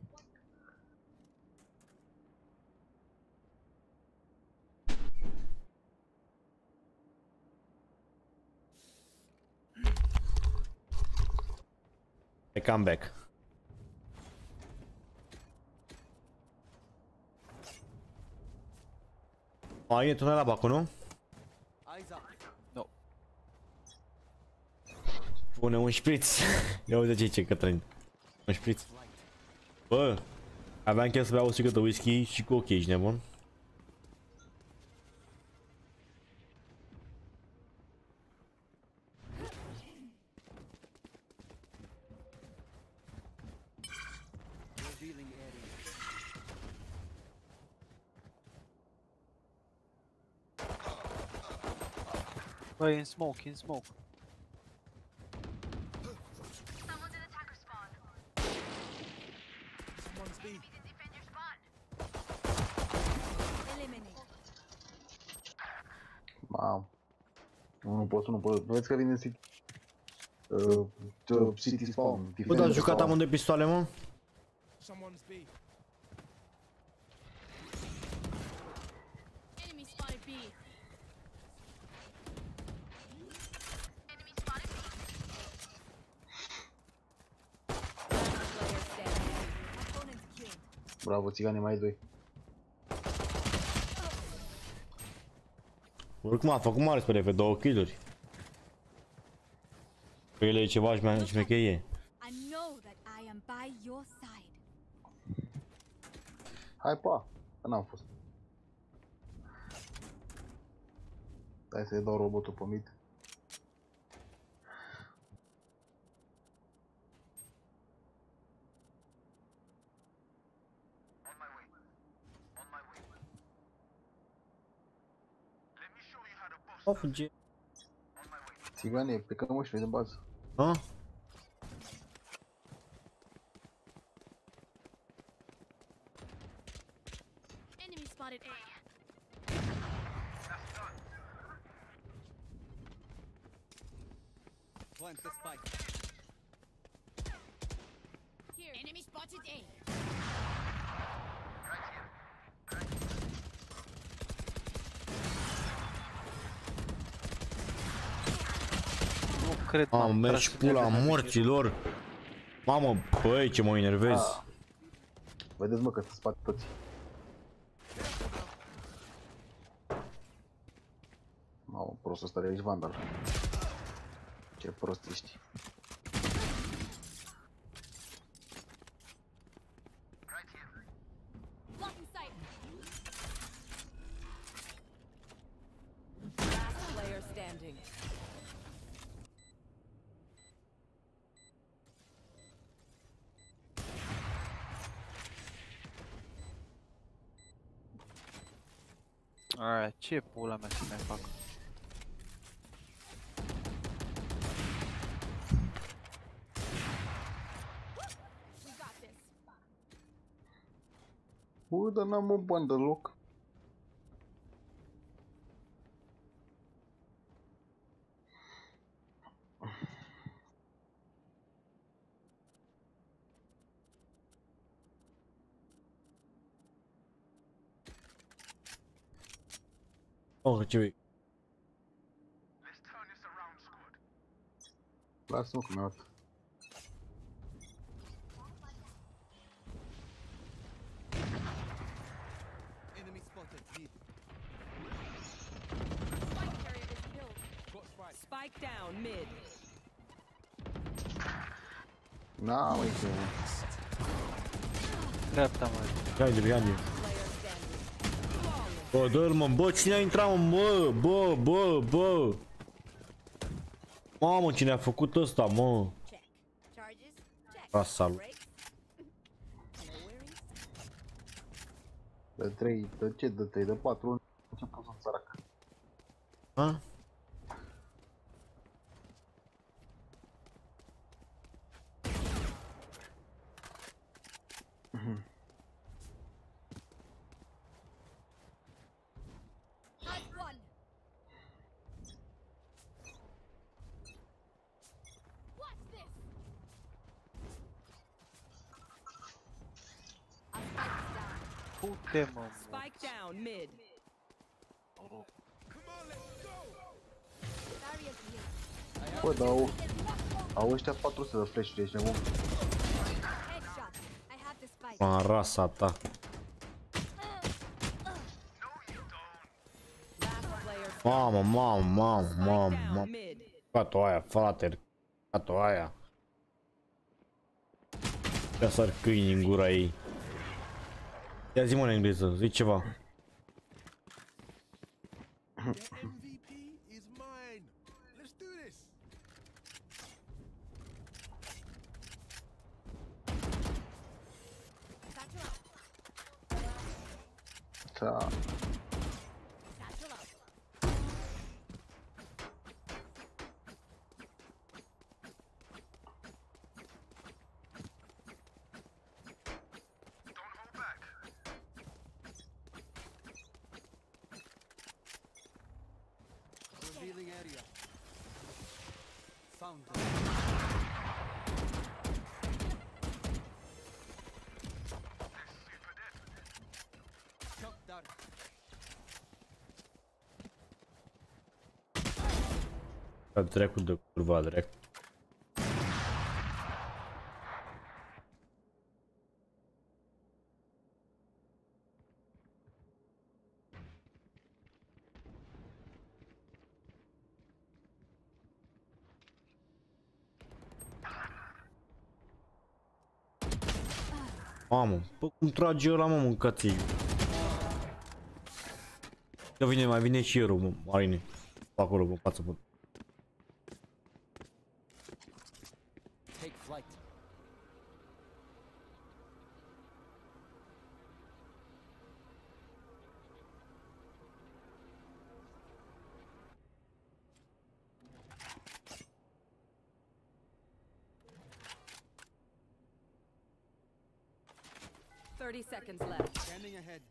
I come back. A, e tunel la bacu, nu? No. Pune un șpriț. Ia uite ce ce Cătălin. Un șpriț. Bă, aveam chiar să beau o sticlă de whisky și cu ok, ești nebun? Bă, e în smoke, e în smoke. Someone's B. Eliminate. Mamă. Nu pot, nu pot. Vezi că vine City. Uh, uh, City Spawn. Bă, dar jucat amândoi pistoale, mă? Someone's B. Enemy spotted B. Last player standing. Opponent killed. Bravo, țigane, mai ai doi. Oricum a făcut mare spre F, două kill-uri. Că el e ceva șmecherie. I know that I am by your side. Hai, pa. Că n-am fost. Hai să-i dau robotul pe mid. O, fuge. Țigane, plecăm mă și din bază. Ha? Enemy spotted A. Plant the spike. Here. Enemy spotted A. Nu cred, Am m-am mers tras și în pula ele, morților. Mamă, băi, ce mă enervez. Ah. Vedeți mă că se spate toți. Mamă, prost ăsta e aici vandal. Ce prost ești. Blocking sight. Last player standing. Alright, ce pula mea să mai fac? Bă, dar n-am o bani deloc. Oh, ce vrei? Lasă-mă că mi-a dat. Enemy spotted. Mid. Got spike. Spike down mid. Na, măi, ce... Dreapta, mă. Behind you, behind you. Player standing. Bă, dă-l, mă, bă, cine a intrat, mă, bă, bă, bă, bă. Mamă, cine a făcut ăsta, mă? Check. Charges? Check. Rasal. Brakes? No worries. De trei, de ce? De trei, de patru. Ce pot să sărac? Ha? Hot one. What's this? Our spike is down. Pute, mă. Spike down mid. Barriers here. Bă, dar au... Au ăștia patru sute de flash-uri, ești nebun. Headshot. I have the spike. Mă, rasa ta. Last player standing. Mamă, mamă, mamă, Spike mamă, down mamă. mid. Cat-o aia, frate, cat-o aia. Ia sar câini în gura ei. Ia zi-mă în engleză, zi ceva. The M V P is mine. Let's do this. Satchel out. Da. Satchel out. Revealing area. Found. Shot down. A trecut de curva drept. Mamă, bă, cum trage ăla, mă, mâncați-i. Că vine, mai vine și erul, mă, Marine. Acolo, în față, bă. Take flight. Thirty seconds left. Scanning ahead.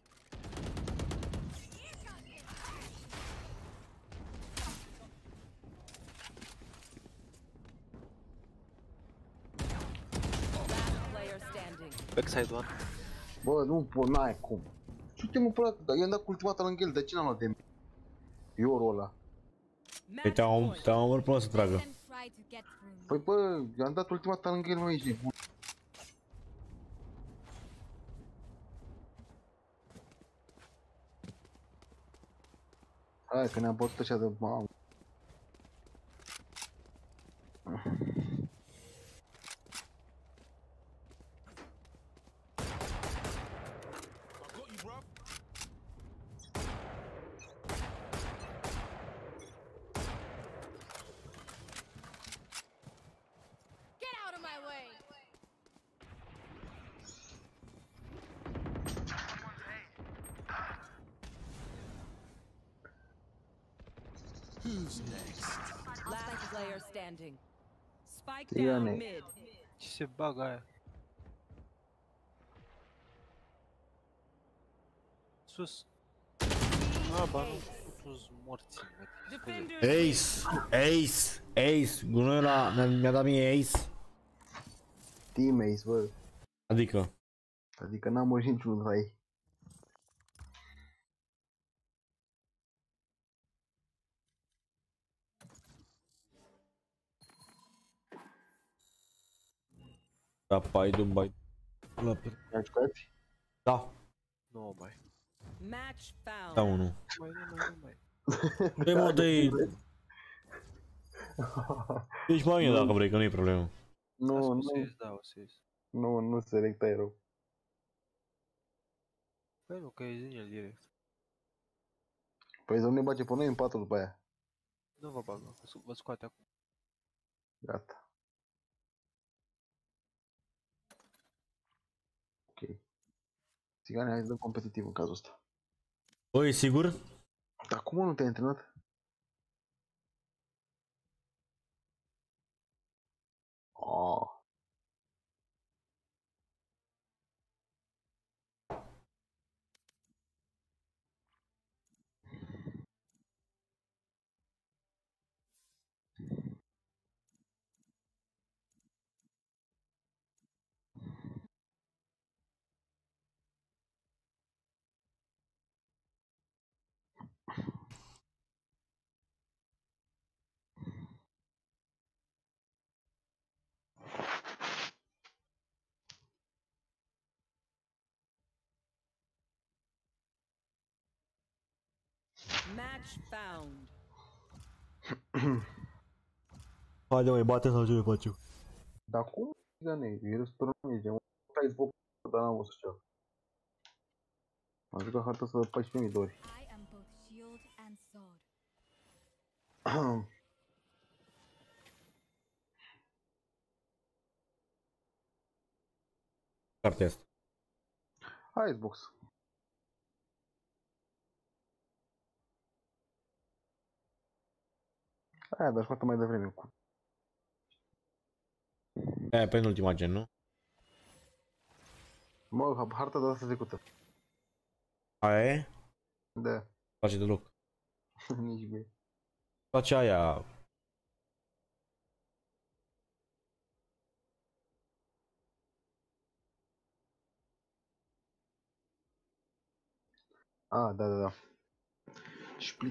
Last player standing. Backside one. Bă, nu pot, n-ai cum. Ce mă pula, dar i-am dat cu ultima lângă el, de ce n-am luat de mine? Iorul ăla. Păi te-am te-am omorât până să tragă. Let them try to get through. Păi bă, i-am dat ultima ta lângă el, mă, ești nebun. Hai că ne-am bătut așa de mamă. I got you, bruv. Get out of my way. Who's next? Last player standing. Spike Yeah, down mate. mid. Ce se bagă aia? sus. Ah, ba, nu, toți morți. Ace! Ace! Ace! Gunoiul ăla mi-a, mi-a dat mie Ace. Teammates, bă. Adică? Adică n-am murit niciunul dintre ei. Da, pai, dum, bai. La pe... Mai jucați? Da, Nu mai. Match found. da unul. Mai, nu mai, nu mai. Dă-i mă, dă-i... Deci mai bine dacă vrei, că nu-i problemă. Nu, O nu, să ies, da, o să ies. nu, nu selecta erou. Păi nu, că e din el direct. Păi să nu ne bage pe noi în patru după aia. Nu vă bagă, că vă scoate acum. Gata. Ok. Țigane, hai să dăm competitiv în cazul ăsta. Băi, sigur? Dar cum nu te-ai antrenat? Oh. Match found. Haide mai bate sau ce ne facem? Dar cum? Țigane, e răstură nu merge. Mă, stai zboc, dar n-am văzut ceva. Am jucat harta asta de paisprezece mii de ori. I am both shield and sword. Cartea asta. Hai, Xbox. Aia, dar scoată mai devreme. Cu... Aia penultima gen, nu? Mă, harta de asta trecută. Aia e? Da, Face deloc. nici mie. Face aia. Ah, da, da, da. Split.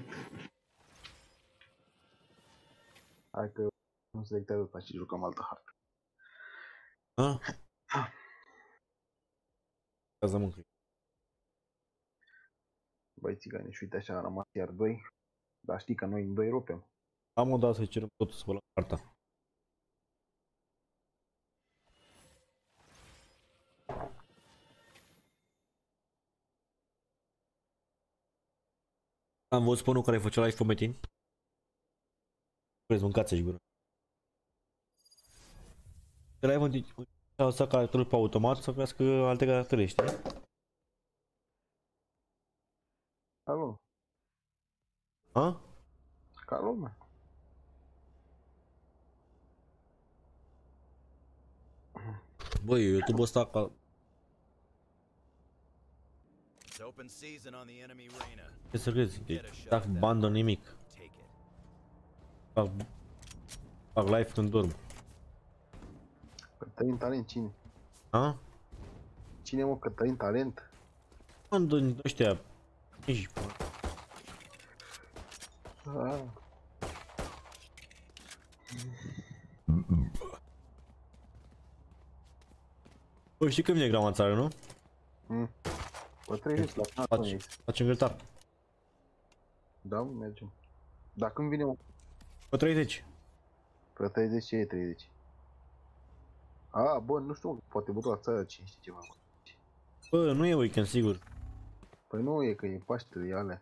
Hai că nu selectează asta și jucăm altă hartă. Ha? Să mâncăi. Băi, țigane, și uite așa, am rămas iar doi. Dar știi că noi în doi rupem. Am o dată să-i cerem totul să spălăm carta. Am văzut pe unul care făcea live pe Metin. Vreți, mâncați-și gură. De live a lăsat caracterul pe automat să crească alte caractere, știi? Alo, Ha? ca lumea. Băi, YouTube-ul ăsta ca... It's open season on the enemy arena. Ce să crezi? Fac bandă nimic. Take it. Fac... Fac live când dorm. Cătălin Talent, cine? Ha? Cine, mă, Cătălin Talent? Bandă din ăștia... Ești... Ah. Băi, știi că vine grama în țară, nu? Mm. Bă, treizeci la final, Faci, facem grătar. Da, mergem. Dar când vine, mă? Pe treizeci. Pe treizeci, ce e treizeci? A, bă, nu știu, poate bătu la țară cinci ceva. Bă, nu e weekend, sigur. Păi nu e, că e Paștele, e alea.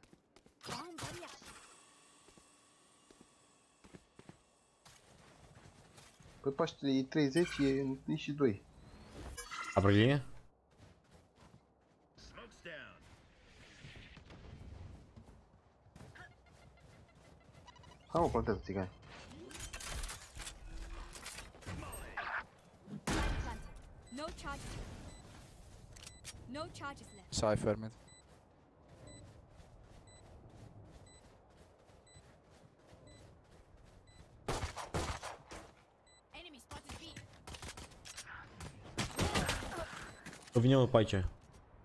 Păi Paștele e treizeci, e întâi și doi. Aprilie? Smoke's down. Hai, mă, plantează, țigani. No charges. No charges left. Cypher, man. Vine mă pe aici. Last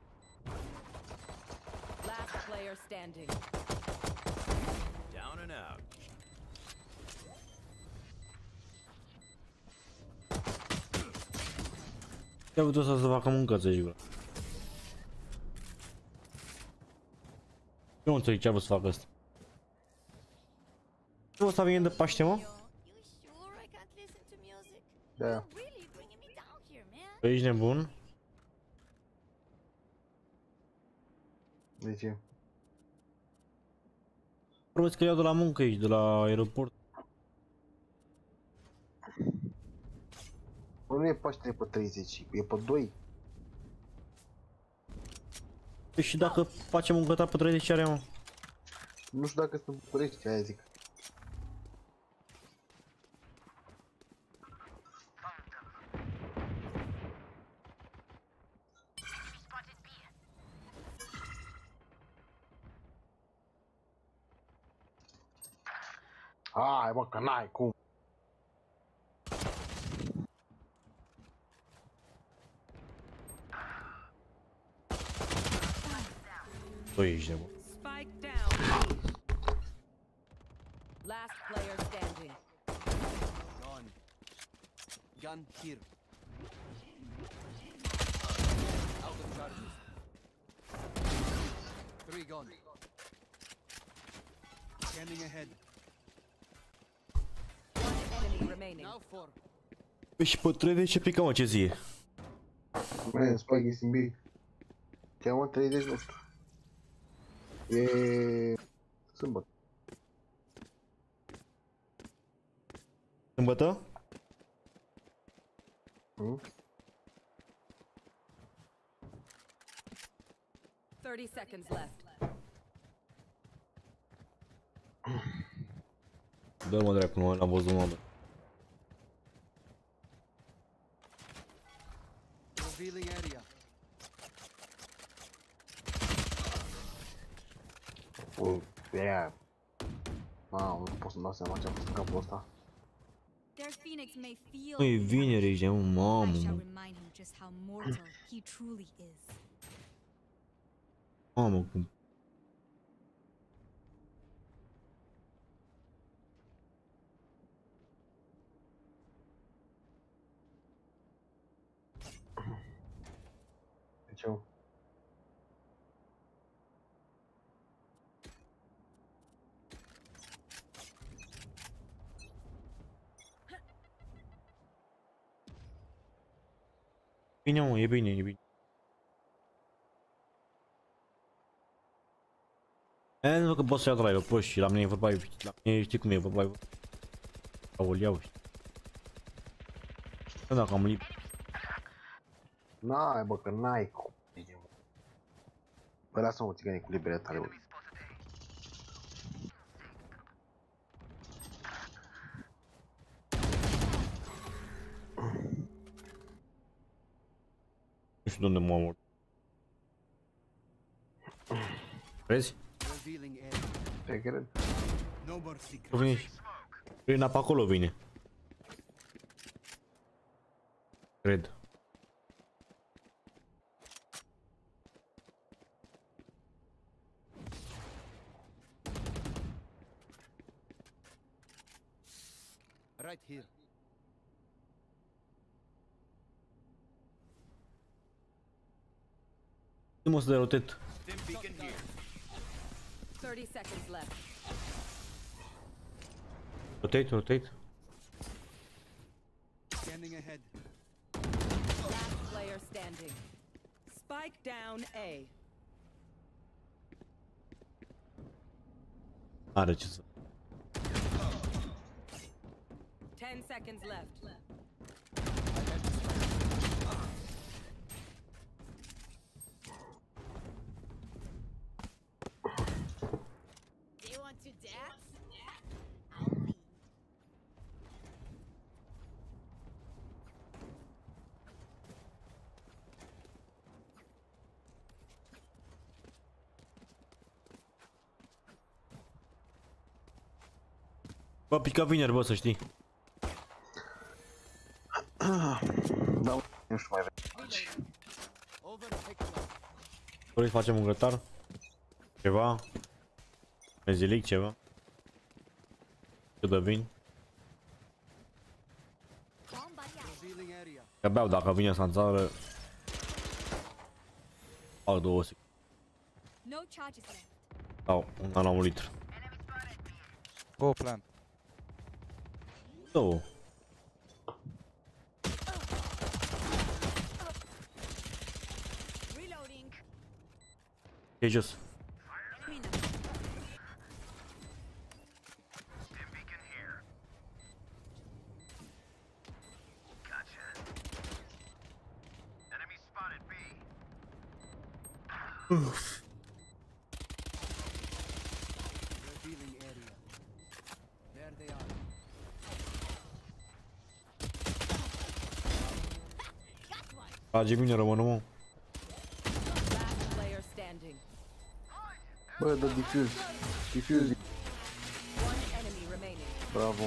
player standing. Down and out. Ce-a putut să se facă muncă, să zic, bro. Eu nu înțeleg ce a vrut să facă ăsta. Ce ăsta vine de Paște, mă? You sure I can't listen to music? Da. You're really bringing me down here, man. Păi ești nebun? De ce? Probabil că iau de la muncă aici, de la aeroport. Bă, nu e Paștele pe treizeci, e pe doi. Păi și dacă facem un gătat pe treizeci are, mă? Nu știu dacă sunt în București, aia zic. Hai, bă, că n-ai cum. Tu ești nebun. Spike down. Last player standing. Gone. Gun here. Out of charges. Three gone. Scanning ahead. One enemy remaining. Now four. Păi și pe treizeci ce pică, mă, ce zie? Man, Spike e simbic. Cheamă treizeci, nu știu. E... sâmbătă. Sâmbătă? Hmm? thirty seconds left. Dă-l, mă, dracu, nu l-am văzut, mă, bă. Revealing area. Ui, aia... Mamă, nu pot să-mi dau seama ce a fost în capul ăsta. Their phoenix may feel. Măi, vineri ești, mă, mamă, I shall mă. remind him just how mortal he truly is. Mamă, cum... De ce, mă? Bine, mă, e bine, e bine. E, nu că pot să iau de la el, poți și la mine e vorba, la mine știi cum e vorba. O iau, știi. Nu dacă am liber. N-ai, bă, că n-ai cum. Bă, lasă-mă, țigane, cu liberele tale, bă. Nu știu de unde m-am mort. Vezi? Revealing area. Te cred? No more secrets. Tu vine și... Vine pe acolo, vine. Cred. Right here. Nu mă să de rotet. Stim beacon here. thirty seconds left. Rotate, rotate. Scanning ahead. Last player standing. Spike down A. Are ce să... ten seconds left. Do you want to dance? I'll lead. Bă, pica vineri, bă, să știi. Da, nu știu mai vezi. Vrei să facem un grătar? Ceva? Mezilic, ceva? Cât de vin? Că beau dacă vine să în țară. Fac două secunde. No charges left. Sau una la un litru. Go plant. Două. Reloading. E jos. Enemy number. Revealing area. There they are. Trage mine rămână, mă. Last player standing. Bă, dă diffuse. Diffuse. One enemy remaining. Bravo.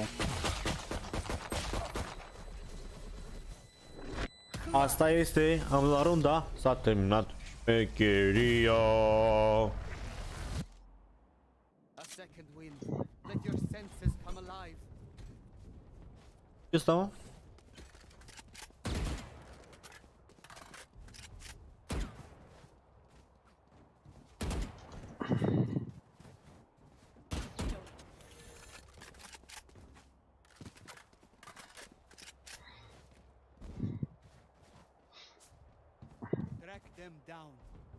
Asta este, am la runda, s-a terminat șmecheria. A second wind. Let your senses come alive. Ce ăsta, mă? Track them down.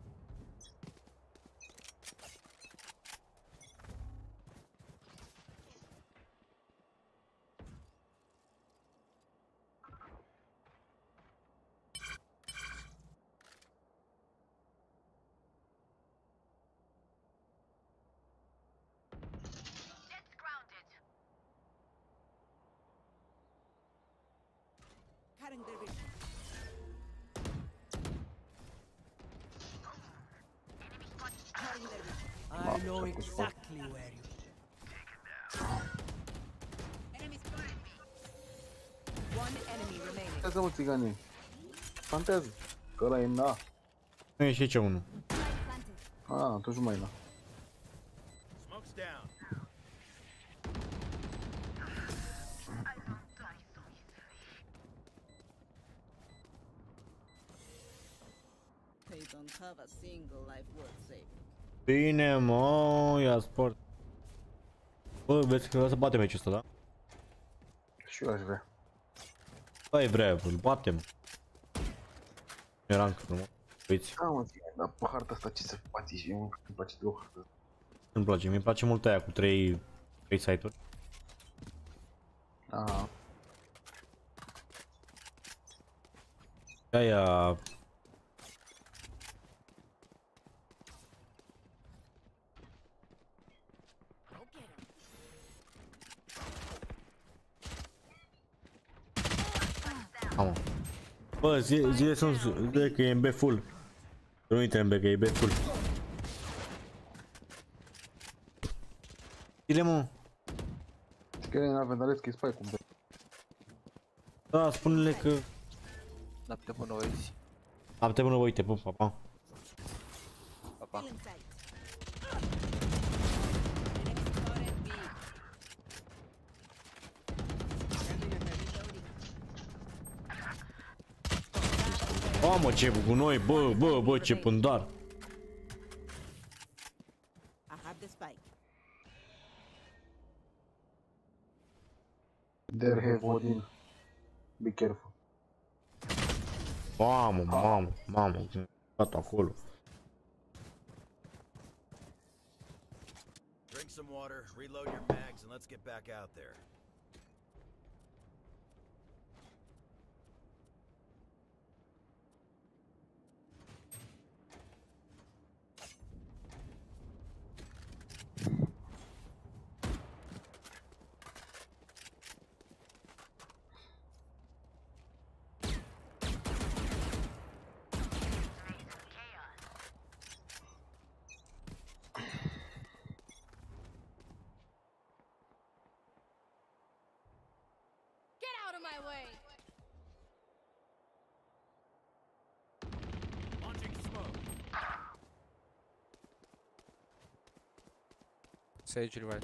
Cutting their vision. Cutting their vision. I know exactly where you Enemy spotted me. One enemy remaining. Fantează, mă, țigane. Fantează. Că ăla e na. Nu e și ce unul. Planted. Ah, atunci nu mai e na. Smoke's down. They don't have a single life worth saving. Bine, mă, ia sport. Bă, vezi că o să batem meciul ăsta, da? Și eu aș vrea. Băi, vrea, îl batem. E rank, nu mă? Uiți, Da, mă, țigane, dar pe harta asta ce să faci și eu îmi place de o hartă. nu-mi place, mi-mi place mult aia cu trei trei site-uri. Ah, Aia... Go get him. Am. Bă, zi, zile sunt, zile că e în B full. Să nu intre în B, că e B full. Zile, mă. țigane n-avem, dar că e spike cum vrei. Da, spune-le că... Noapte bună, băieți. Noapte bună, uite, pă, pa, pa. Pa, pa. Still in sight. Enemy spotted B. Mamă, ce gunoi, bă, bă, bă, ce pândar. I have the spike. There have Odin. Be careful. Mamă, mamă, mamă, gata acolo. Drink some water, reload your mags, and let's get back out there. Get out of my way. Launching Sage revive.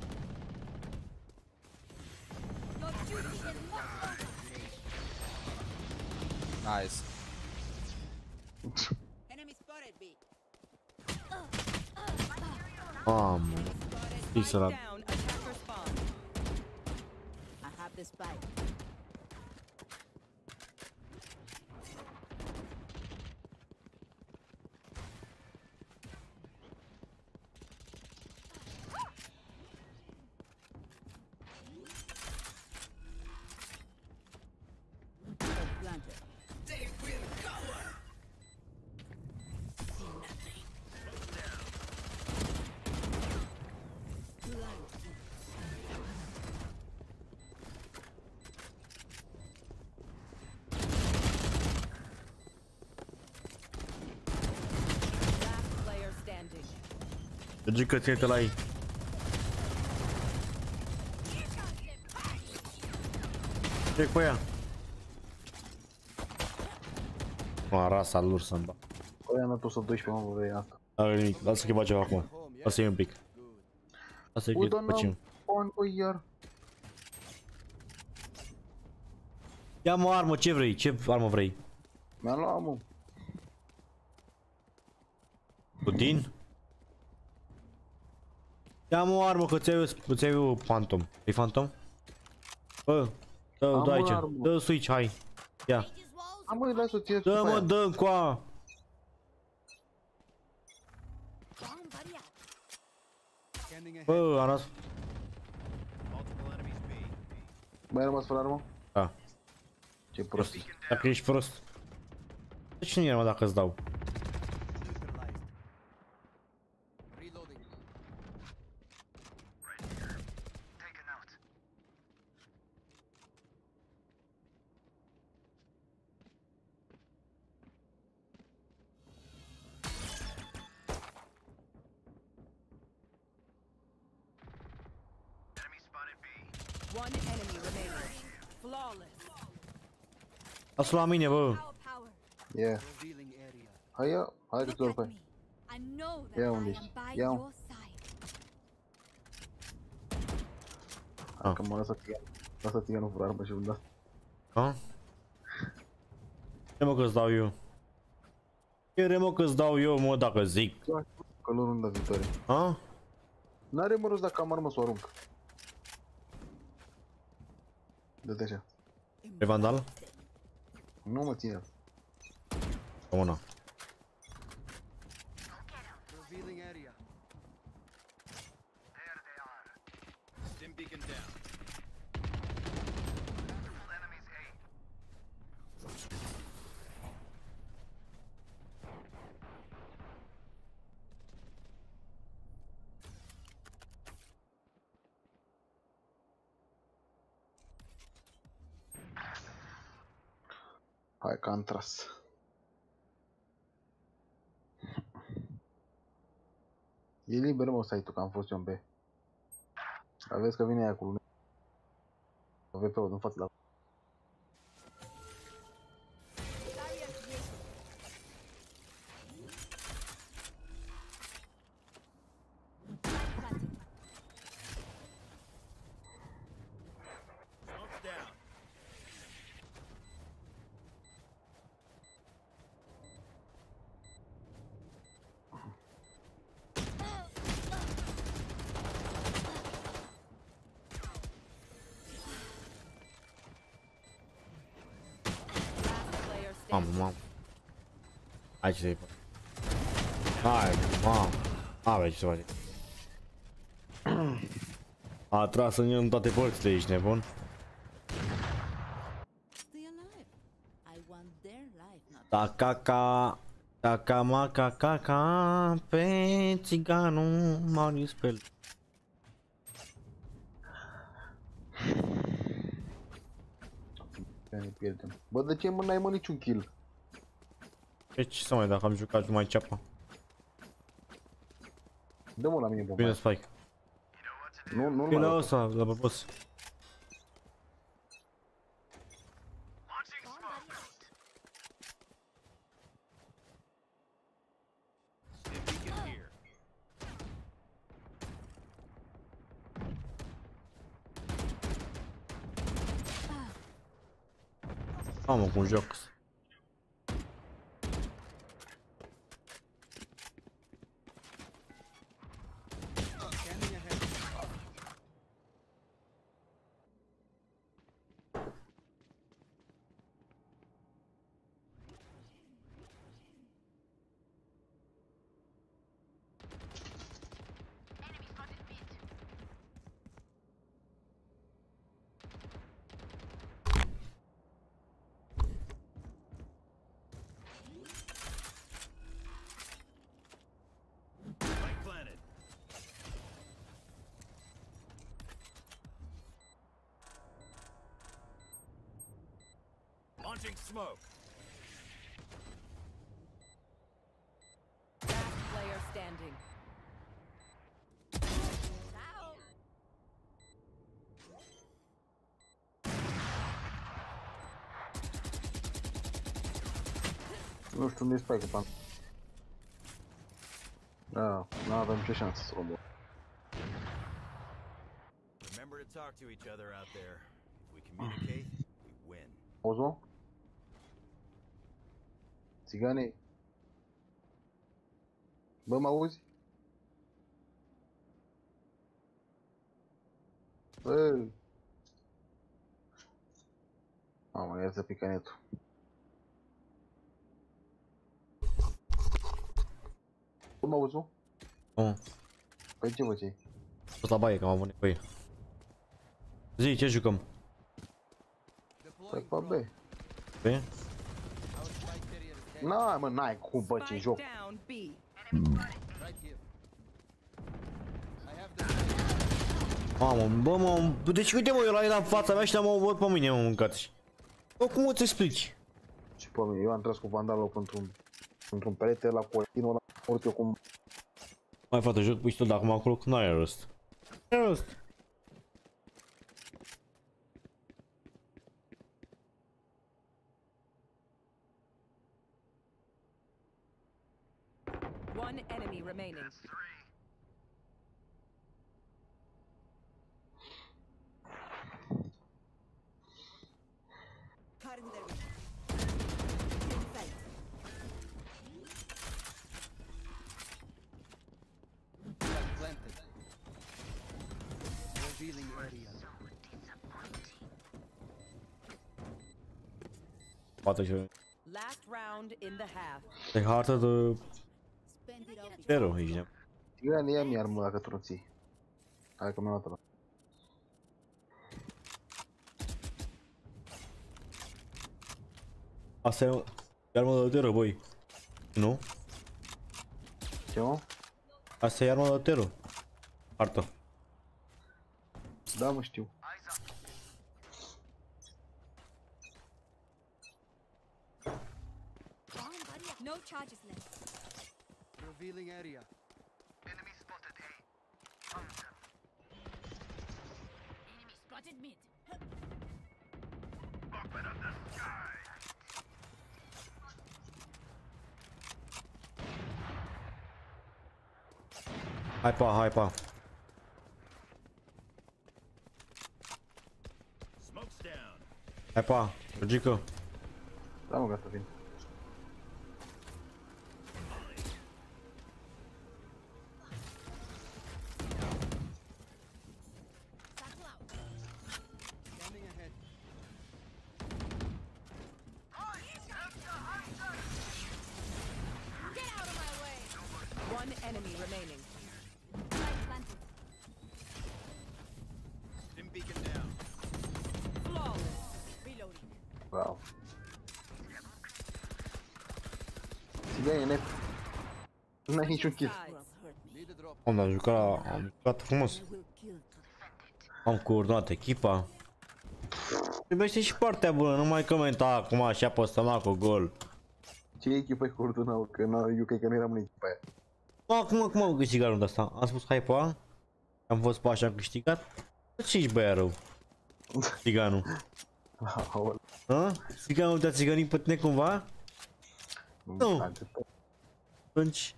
Nice. Enemy spotted B. Mamă. Fix Spike ăla. down. Attacker spawn. I have the spike. Planted. Last player standing. Gică, ține-te la ei. Ce cu ea? Mă, rasa lor să-mi bag. Aia n-a tot să doisprezece, mă, vrei asta. Are nimic, lasă că-i bag ceva acum. Lasă-i un pic. Lasă-i Ui, că dar facem. n-am bani, băi, iar. Ia-mă o armă, ce vrei? Ce armă vrei? Mi-am luat, mă. Putin? Ia-mă o armă că ți-ai eu, ți-ai eu Phantom. E Phantom? Bă, dă-o, Am dă o aici. armă. Dă switch, hai. Ia. These walls. Am măi, lasă-o ție. Dă mă, dă încoa. Bomb buddy out. Scanning ahead. Bă, am ras. Multiple enemies B. Mai ai rămas fără armă? Da. Ce prost. Dacă ești prost. De ce nu e mă dacă îți dau? Neutralized. Reloading. One enemy remaining. Flawless. Lasă la mine, bă. Power, power. Yeah. Revealing area. Hai, ia. Hai că Look ți-o at pe. me. I know that Ia I unde am ești? by Ia. your side. Hai că mă lasă ție. Lasă ție, nu fără armă și unda. Ha? Ce mă că-ți dau eu? Ce mă că-ți dau eu, mă, dacă zic? Că lor unda viitoare. Ha? N-are mă rost dacă am armă să o arunc. Dă-te așa. E vandal? Nu mă ține. Comuna. Revealing area. Stim beacon down. Hai că am tras. E liber, mă, stai tu, că am fost eu în B. Aveți că vine aia cu lume. Avem pe o în față la... Smoke's down. Last player Mamă, standing. mamă. Hai ce să-i fac. Hai, mamă. Avea ce să faci. A tras în el în toate părțile, ești nebun? Stay alive. I want their life, not Da caca, caca maca caca, pe țiganul Marius Pel. Ne pierdem. Bă, de ce mă n-ai mă niciun kill? Ce ce să mai dacă am jucat numai ceapa? Dă-mă la mine bomba. Bine spike. Nu, nu, Bine nu. ăsta, la propus. Stim beacon here. Mamă, cum joc. Scanning ahead. Spike planted. Launching smoke. Last player standing. Nu știu unde-i spike-ul, pan. Da, nu avem ce șansă să luăm. Remember to talk to each other out there. If we communicate, we win. Auzi, mă? Țigane? Bă, mă auzi? Bă! Mamă, ia să pică netul. Bă, mă auzi, mă? Nu, Păi ce faci? tot la baie că am avut nevoie. Zi, ce jucăm? Păi Deploying pe B. drone. Pe? Our spike carrier is dead. N-ai, mă, n-ai cum, bă, ce Spike joc. down B. Right here. I have the Mamă, bă, mă, deci uite mă, eu la el în fața mea și l-am omorât pe mine, mă, mâncați. Bă, cum îți explici? Și pe mine, eu am tras cu vandalul într-un într-un perete la cortinul ăla, urât eu cum... Mai frate, joc pistol de acum acolo, că n-are rost. N-are rost. One enemy remaining. spike planted. Revealing area. Poate ce... Last round in the half. E hartă de... Spend it all. zero aici, ne? Tigran, ia mi armă dacă tu nu ții. Hai că mi-am luat ăla. Asta e... E armă de tero, băi. Nu? Ce, mă? Asta e armă de tero. Hartă. Da, mă, știu. No charges left. Revealing area. Enemy spotted mid. Hai pa, hai pa. Smoke's down. Hai pa, Georgica. Da, mă, gata, vin. Satchel out. Scanning ahead. Get out of my way. One enemy remaining. Spike planted. Dim beacon down. Flawless. Reloading. Bravo. Tigran, e net. N-ai niciun kill. Sides. Need a drop. Am, am jucat la... Am jucat frumos. Am coordonat echipa. Primește și partea bună, nu mai comenta acum așa pe stomacul gol. Ce echipă e coordonau? Că n- eu cred că nu eram în echipa aia. Acum, cum am câștigat runda asta? Am spus hai pa. Am fost pa și am câștigat. Ce ești băia rău? Țiganul. Aoleu. Ha? Țiganul te-a țigănit pe tine cumva? Nu. Atâta. Atunci...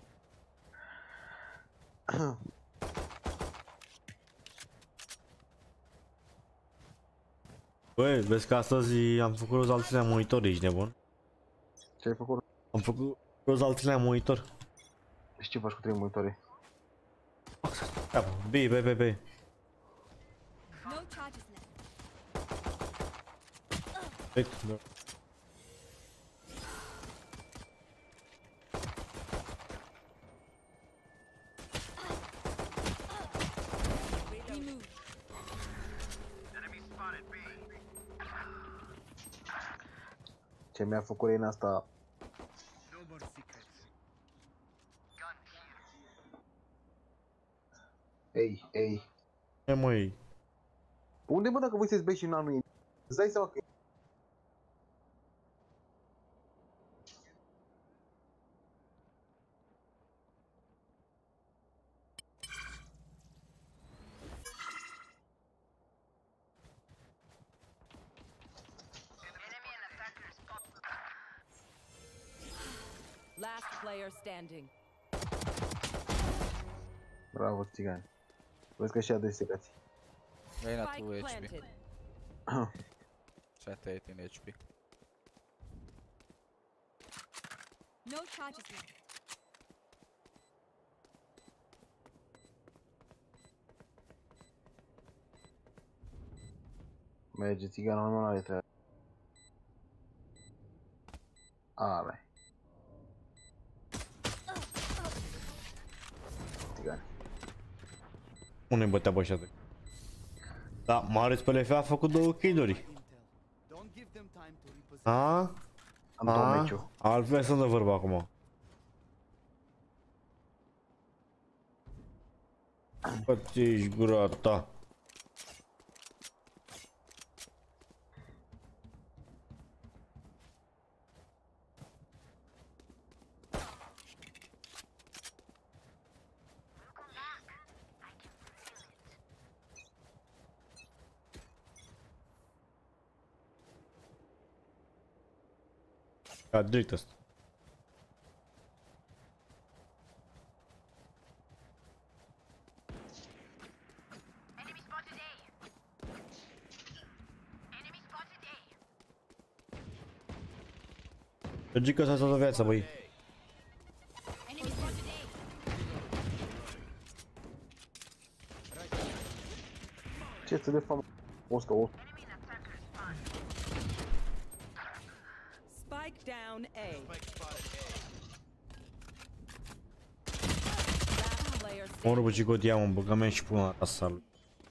Băi, vezi că astăzi am făcut roz al treilea monitor, ești nebun? Ce ai făcut? Am făcut roz al treilea monitor. Și ce faci cu trei monitoare? B, B, B, B. No charges left. Perfect, da. Remove. Ce mi-a făcut Reina asta? No more secrets. Ei, ei. Ce măi? Unde mă dacă voi să-ți bei și n-am nu e? Îți dai seama că... Last player standing. Bravo, țigani. Vezi că și-a desicații. Reina Spike two H P. planted. Chat eighteen H P. No charges left. Merge, țiganul nu are treabă. Are. Țigani. Unde-i bătea bă ăștia? Da, Marius pe L F a făcut două kill-uri. Intel. Don't give them time to reposition. A? Am două A? meciuri. Altfel sunt de vorba acum. Bă, ce ești gura ta? Ca dript ăsta. Gică s-a salvat viața, băi. Enemy spotted A. Ce să de fapt? Oscar, Oscar. Spike down A. Last player Mă standing. rupă cicotia, mă, băgăm și până la casa lui.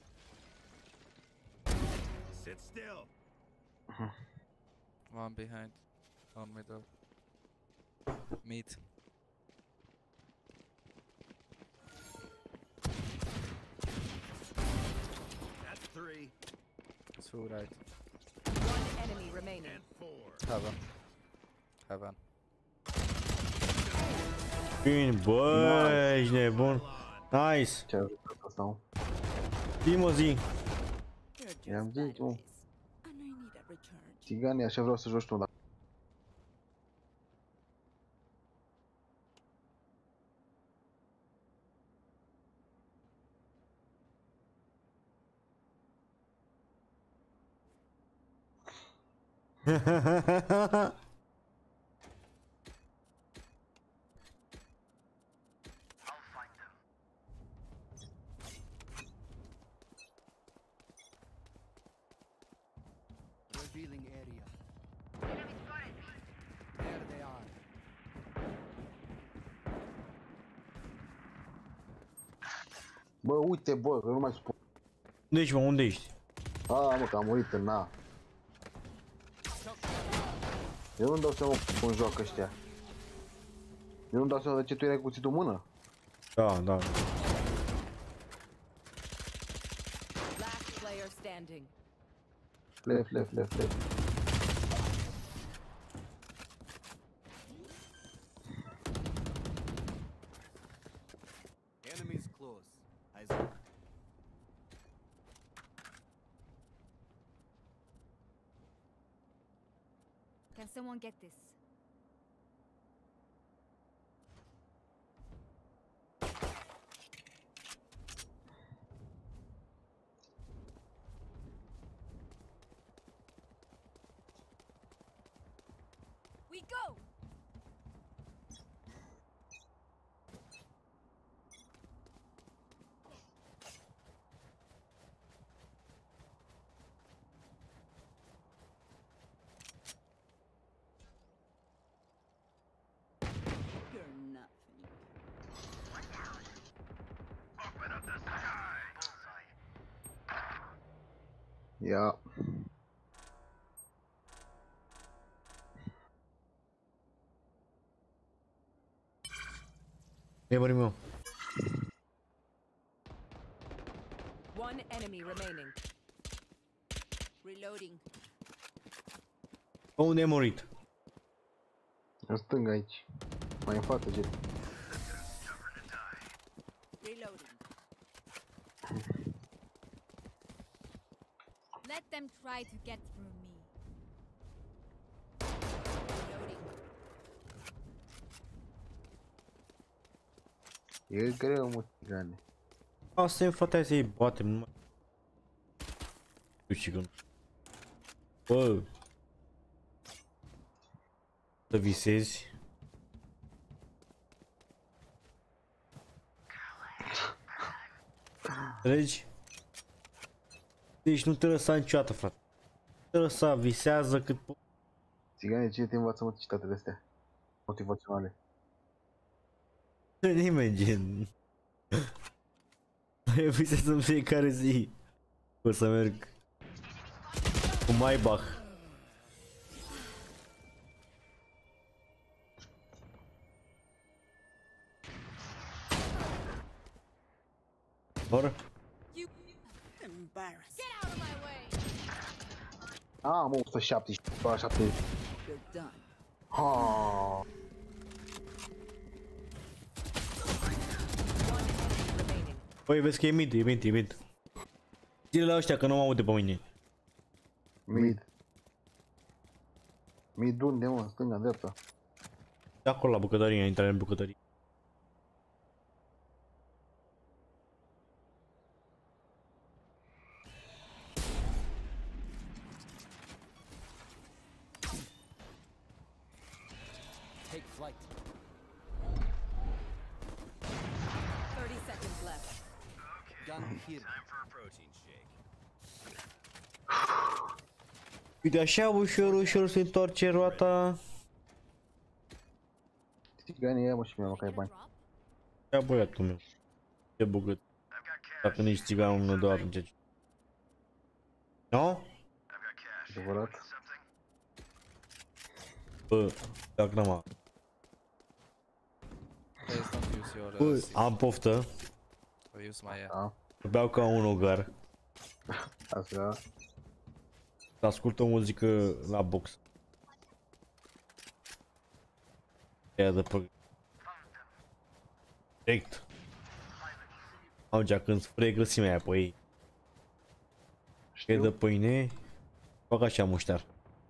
Sit still. One behind. One middle. Mid. That's three Two right. One enemy remaining. and four. Heaven. Heaven. Bine, bă, ești nebun. Nice. Ce a jucat asta, mă? Zi, mă, zi. I-am zis, mă. And I need a recharge. Țigani, așa vreau să joci tu, dar... Revealing area. There they are. Bă, uite, bă, că nu mai spun. Unde ești, mă, unde ești? A, mă, că am murit în na. Eu nu-mi dau seama cum joacă ăștia. Eu nu-mi dau seama de ce tu erai cu cuțitul în mână. Da, da. Last player standing. Left, left, left, left. Enemies close. Eyes up. Can someone get this? we go. You're nothing. Ia. Memory meu. One enemy remaining. Reloading. Unde e murit? În stânga aici. Mai în față, Jet. Reloading. Let them try to get through me. Reloading. E greu, mă, țigane. Asta e frate, să-i batem, nu mai... Nu știu când. Bă. Să visezi. Înțelegi? Deci nu te lăsa niciodată, frate. Nu te lăsa, visează cât po... Țigane, cine te învață, mă, citatele astea? Motivaționale. Nimeni, gen. Eu visez în fiecare zi. O să merg cu Maybach. Or? Embarrassed. Get out of my way. Ah, mă, o sută șaptesprezece, șaptezeci. You're done. Ha. Remaining. Păi vezi că e mid, e mid, e mid. Zile la ăștia că nu mă aude pe mine. Mid. Mid unde, mă? Stânga, dreapta. De acolo la bucătărie, intrare în bucătărie. Take flight. thirty seconds left. Gun here. Time for a protein shake. Uite așa ușor, ușor se întoarce roata. Țigane, ia, mă, și mi-am măcar bani. Ia băiatul meu. Ce bucăt. Dacă nici țiganul nu dă atunci. Nu? Adevărat. Bă, dacă n-am. Please don't use your. Uh, Bă, C. am poftă. Or use my. Uh, Da. Beau ca un ogar. Așa. Ascult o muzică la box. Aia de pe... Direct. Atunci când spre grăsimea aia pe ei. E de pâine. Fac așa muștar.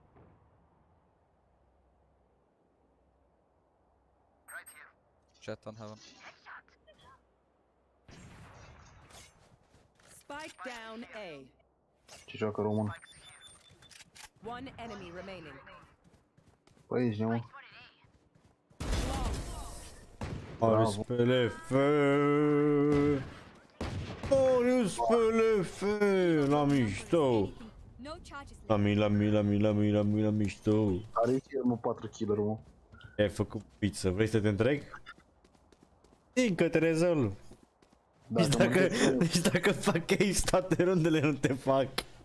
Jet on heaven. Spike down A. Ce joacă român? One enemy remaining. Păi, ești mă. Marius pe L F. Marius pe L F. La mișto. No charges La left. mi, la mi, la mi, la mi, la mi, la mișto. Are și el, mă, patru killer, mă. Ai făcut pizza, vrei să te întreg? Zic că te rezolv. Deci Dacă mă dacă, gândesc- deci dacă fac case, toate rundele nu te fac.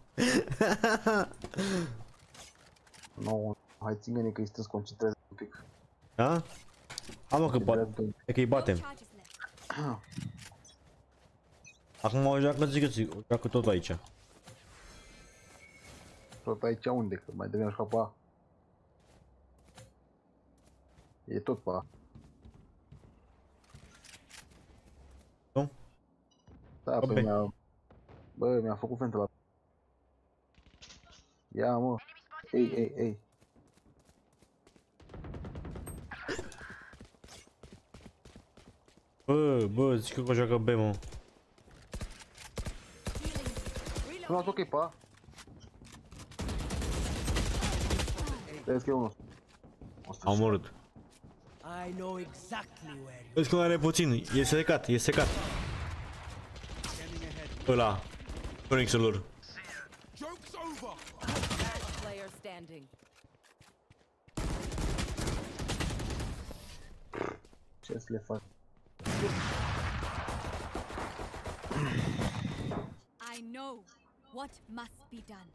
Nu, hai, țigane, că-i strâns, concentrează un pic. Da? Am mă că poate, e că îi No batem. charges left. Acum o joacă, zic eu, zic, o joacă tot aici. Tot aici unde? Că mai devreme așa pe A. E tot pe A. Nu? Da, Pe pe B. mi-a... Bă, mi-a făcut fentă la... Ia, mă. Ei, ei, ei. Bă, bă, zic eu că o joacă B, mă. Nu las ok pe A. Vezi că e unul. să Am omorât. I know exactly where you Vezi cum are puțin, e secat, e secat. Ăla, Phoenix-ul lor. Joke's over. Last player standing. Ce să le fac? I know what must be done.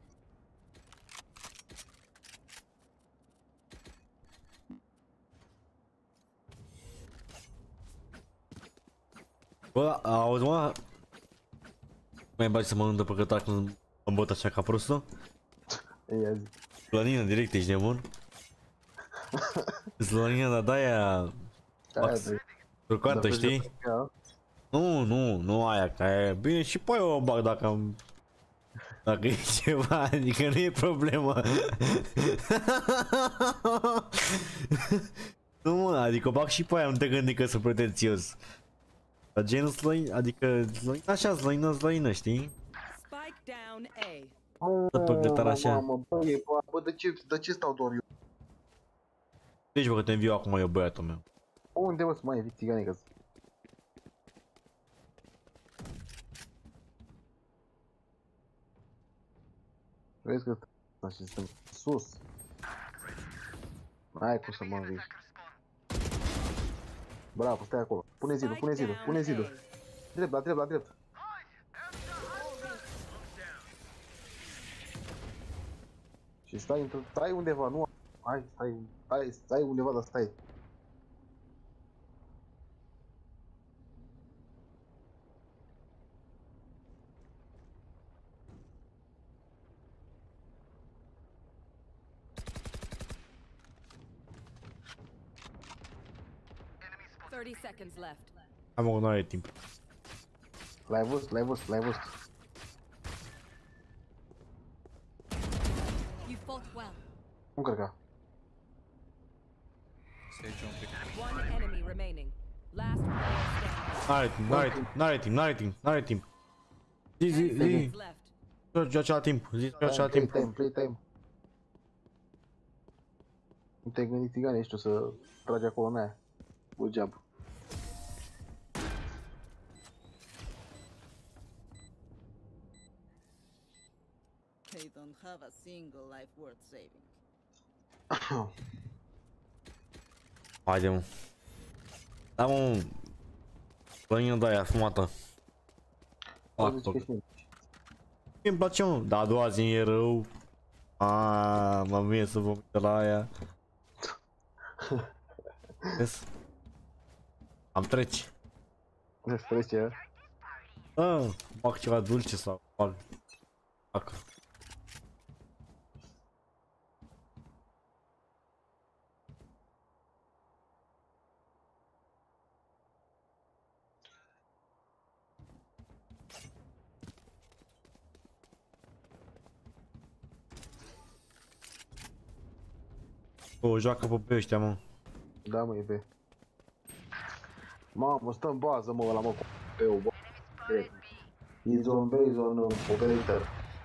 Bă, auzi mă? Mai bagi să mă undă pe cătar când îmi bot așa ca prostul? Ei, azi. Slanină direct, ești nebun? Slanină, dar de-aia... Turcoată, știi? Nu, nu, nu aia, că e bine și pe aia o bag dacă am... Dacă e ceva, adică nu e problemă. Nu mă, adică o bag și pe aia, nu te gândi că sunt pretențios. Dar gen slăină, adică slăină așa, slăină, slăină, știi? Spike down A. Tot pe gătar așa. Mamă, bă, e, bă, bă, de ce, de ce stau doar eu? Deci bă că te înviu acum eu, băiatul meu. Unde mă să mai e țiganică? Vezi că așa sunt sus. N-ai cum să mă învii. Bravo, stai acolo. Pune zidul, pune zidul, pune zidul. Drept, la drept, la drept. Și stai, într- stai undeva, nu... Hai, stai, stai, stai undeva, dar stai. thirty seconds left. Am o nu are timp. L-ai văzut, l-ai văzut, l-ai văzut. You fought well. Nu cred. Sage un pic. One enemy remaining. Last player standing. N-are timp, n-are timp, n-are timp, n-are timp, n-are timp. Zi, zi, Ten zi. seconds left. Joace la timp, zi, joace la Play timp. time, play time. Nu te-ai gândit, țigane, ești tu să tragi acolo în aia. Good job. They don't have a single life worth saving. Haide mă. Da mă, slăină de-aia fumată. Bă, zici că ești mic. Îmi place mă, dar a doua zi e rău. Aaaa, mă vine să vomit de la aia. Vezi? Am treci. Îți trece, Ah, fac ceva dulce sau fac. Fac. O joacă pe pe ăștia, mă. Da, mă, e pe. Mamă, stă în bază, mă, ăla, mă, cu pe-ul, bă. He's on base on uh, operator.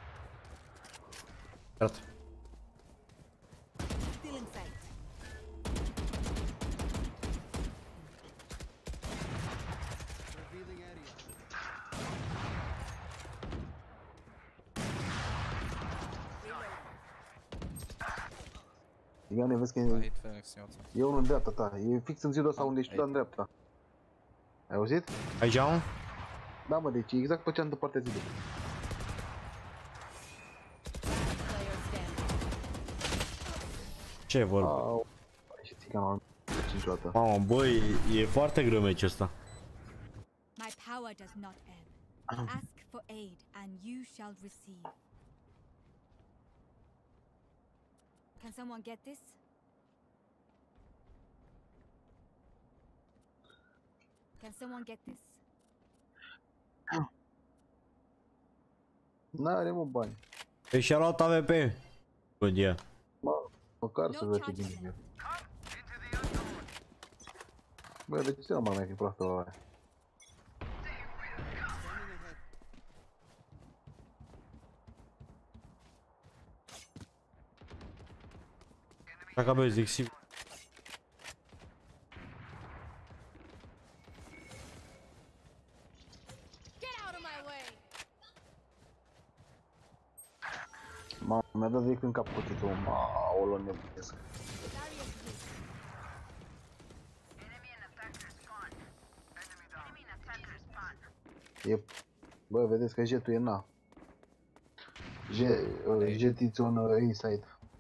Arată. Still in sight. Revealing area. Țigane, vezi că A e, hit Phoenix în oță. e unul în dreapta ta. E fix în zidul ăsta unde ești tu, dar în dreapta. Ai auzit? Aici, mă? Da, mă, deci e exact pe cealaltă parte a zidului. Player standing. Ce vorba? Au, și țigana am cinci dată. Mamă, băi, e foarte greu meciul ăsta. My power does not end. Ask for aid, and you shall receive. Can someone get this? Can someone get this? N-are, mă, bani. Păi și-a luat A V P. Bun, ia. Mă, măcar să No vezi charges bine. left. Bă, de ce nu mai mai fi proastă la aia? Scanning ahead. Dacă băi, zic sigur. mi-a dat direct în cap cuțitul, aolo nebunesc. E, bă, vedeți că jetul e na. Jet, uh, jet it's on uh, inside.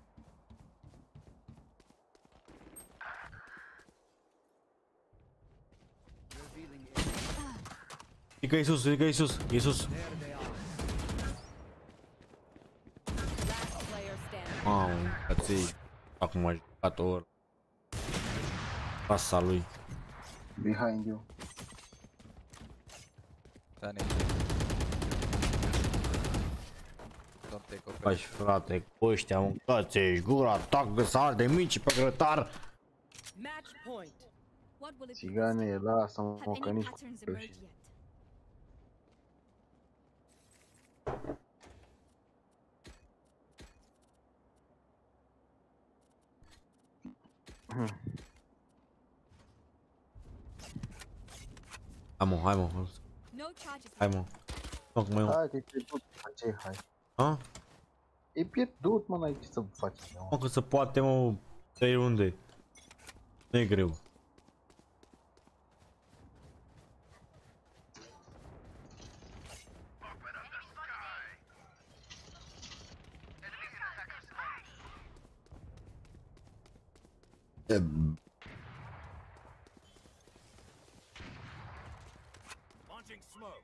Revealing E că e sus, e că e sus, e sus. There they are. Last player standing. Mamă, frății. Acum a jucat ori. Casa lui. Behind you. Danny. Don't take off. Faci frate, cu ăștia mâncați-și gura, tacă să arde mici pe grătar. Match point. What will it be? Țigane, lasă-mă Have că any nici patterns pe emerged ăștia. yet? Hai mă, hai mă, No charges. hai mă. Fac mai Hai că e pierdut, face, hai. Ha? E pierdut, mă, n-ai ce să faci. Mă, că se poate, mă, trei runde. Nu e greu. Launching smoke.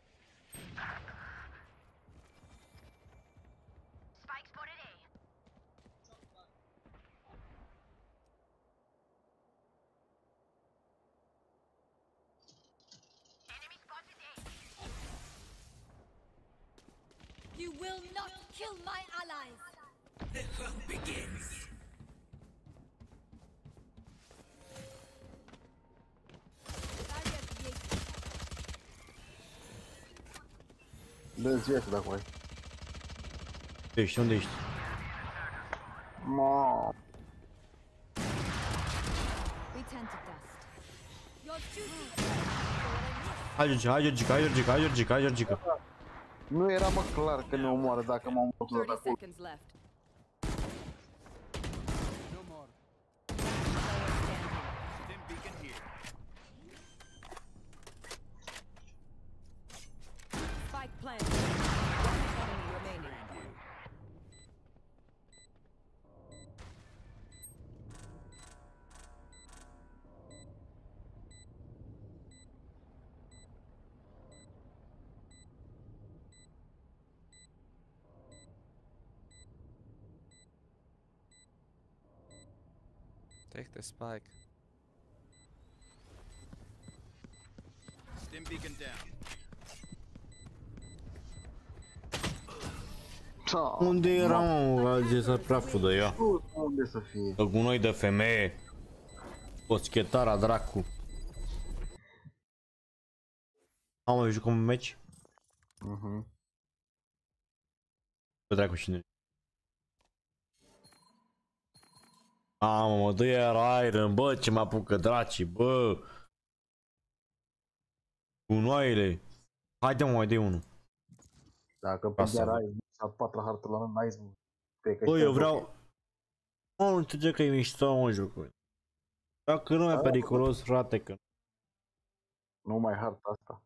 You will not kill my allies. Barrier created. Dă-ți viață dacă ai. Unde ești, unde ești? Mă, We tend to dust. Your duty. Hai Georgica, hai Georgica, hai Georgica, hai Georgica, hai Georgica. nu era mă clar că ne omoară dacă m-am omorât de thirty acolo. seconds left. No more. Player standing. Stim beacon here. Spike planted. One enemy remaining. Take the spike. Stim beacon down. Da, Unde era, mă, alge să praful de ea? nu, unde să fie? Că gunoi de femeie. Poschetara dracu. Am mai jucat un meci? Mhm. Pe dracu cine? Mamă, mă, dă era Iron, bă, ce mă apucă dracii, bă. Gunoaiele. Haide mă, mai de unul. Dacă pe Asta chiar văd. ai a patra hartă la rând, n-ai cred că Bă, ești eu pe vreau... Mă, nu înțeleg că e mișto, mă, jocul. Dacă nu e periculos, frate, că... Nu mai harta asta.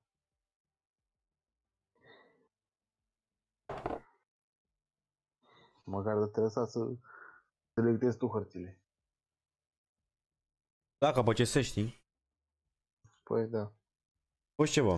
Măcar de trebuie să selectezi tu hărțile. Dacă pe C S, știi? Păi da. Poți ceva.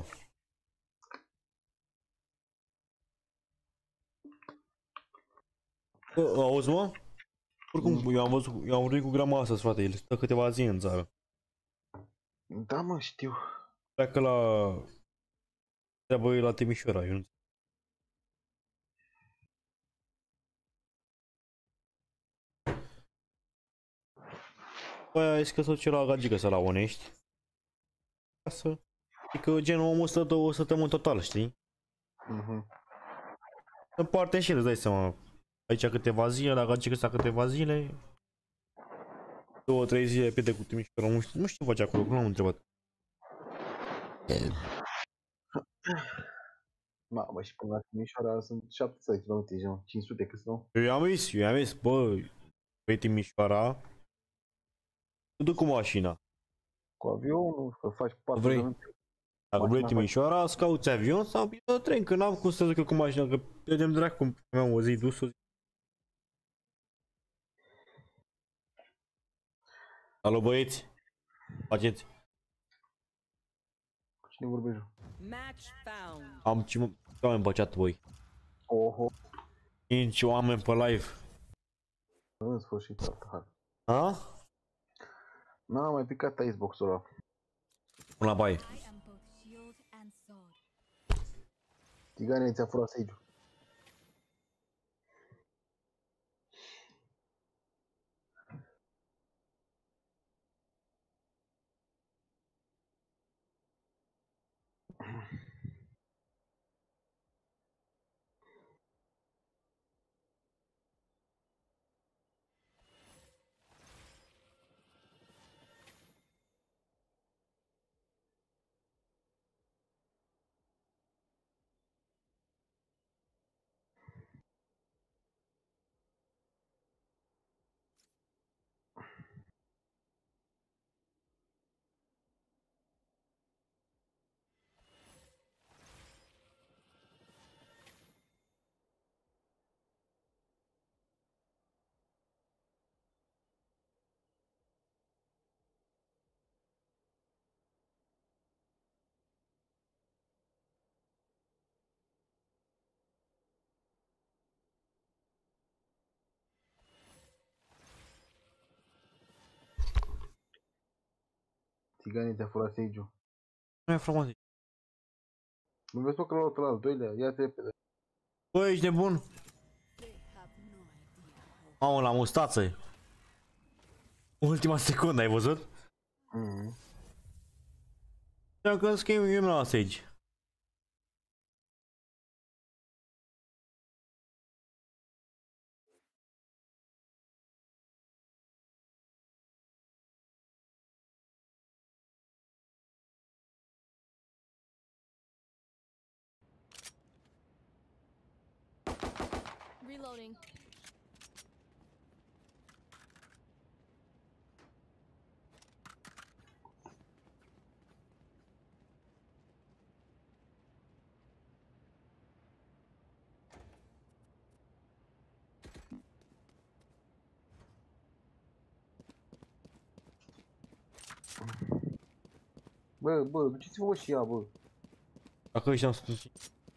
Bă, auzi, mă? Oricum, eu am văzut, eu am vorbit cu grama astăzi, frate, el stă câteva zile în țară. Da, mă, știu. Pleacă la... Treabă la Timișoara, eu nu... Băi, ai zis că să duce la gagică să la onești. Ca să... Adică genul omul stă două săptămâni total, știi? Mhm. În parte și el, îți dai seama. Aici câteva zile, la gagică stă câteva zile. Două, trei zile pierde cu Timișoara, nu știu, nu știu ce face acolo, nu am întrebat. Mamă, și până la Timișoara sunt șapte sute de kilometri, gen, cinci sute cât nu? Eu i-am zis, eu i-am zis, bă, pe Timișoara, te duc cu mașina. Cu avionul, că faci patru Vrei? de minute. Dacă vrei Mașina Timișoara, îți cauți avion sau eu tren, că n-am cum să duc eu cu mașina, că pierdem dracu cum mi-am o zi dus o zi. Alo băieți, faceți? Cu cine vorbești? Match found. Am cinci oameni pe chat, voi. Oho, cinci oameni pe live. în sfârșit, altă hai. Ha? N-am mai picat Icebox-ul ăla. Până la baie. I am both shield and sword. Tigane ți-a furat sage-ul. Tigane ți-a furat sage-ul. Nu e frumos. Nu vezi că l-a luat la al doilea? Ia-te repede. Bă, ești nebun? They have no idea. Mamă, la mustață. Ultima secundă, ai văzut? Mhm. Dacă îmi schimb, eu nu la Sage. Reloading. Bă, bă, duceți-vă bă și ea, bă. Dacă ăștia am spus.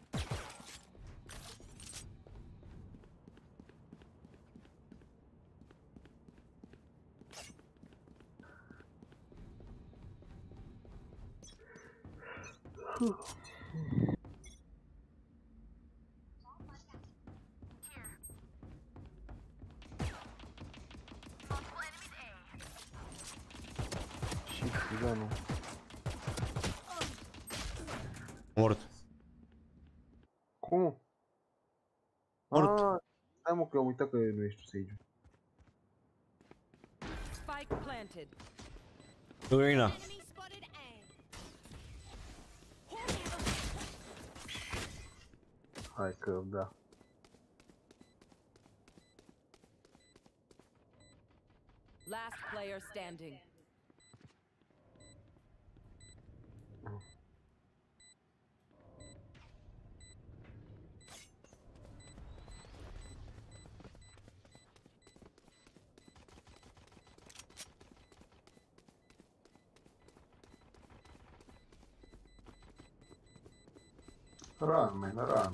Și tiganul. Mort. Cum? Mort. Ah, stai mă că am uitat că nu ești tu sage-ul. Spike planted. Dorina. Enemy spotted A. Hai că da. Last player standing. Run, man, run.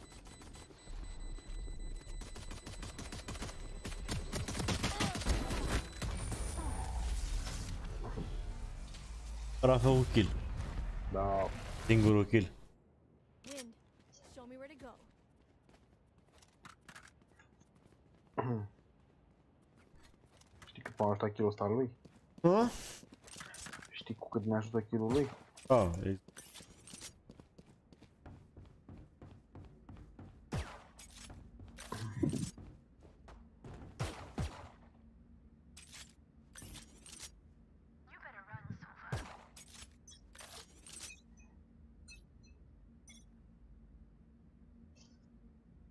Ăla a făcut kill. Da. Singurul kill. Wind. Show me where to go. Știi cât m-a ajutat kill-ul ăsta al lui? Ha? Știi cu cât mi-a ajutat kill-ul lui? Da, e...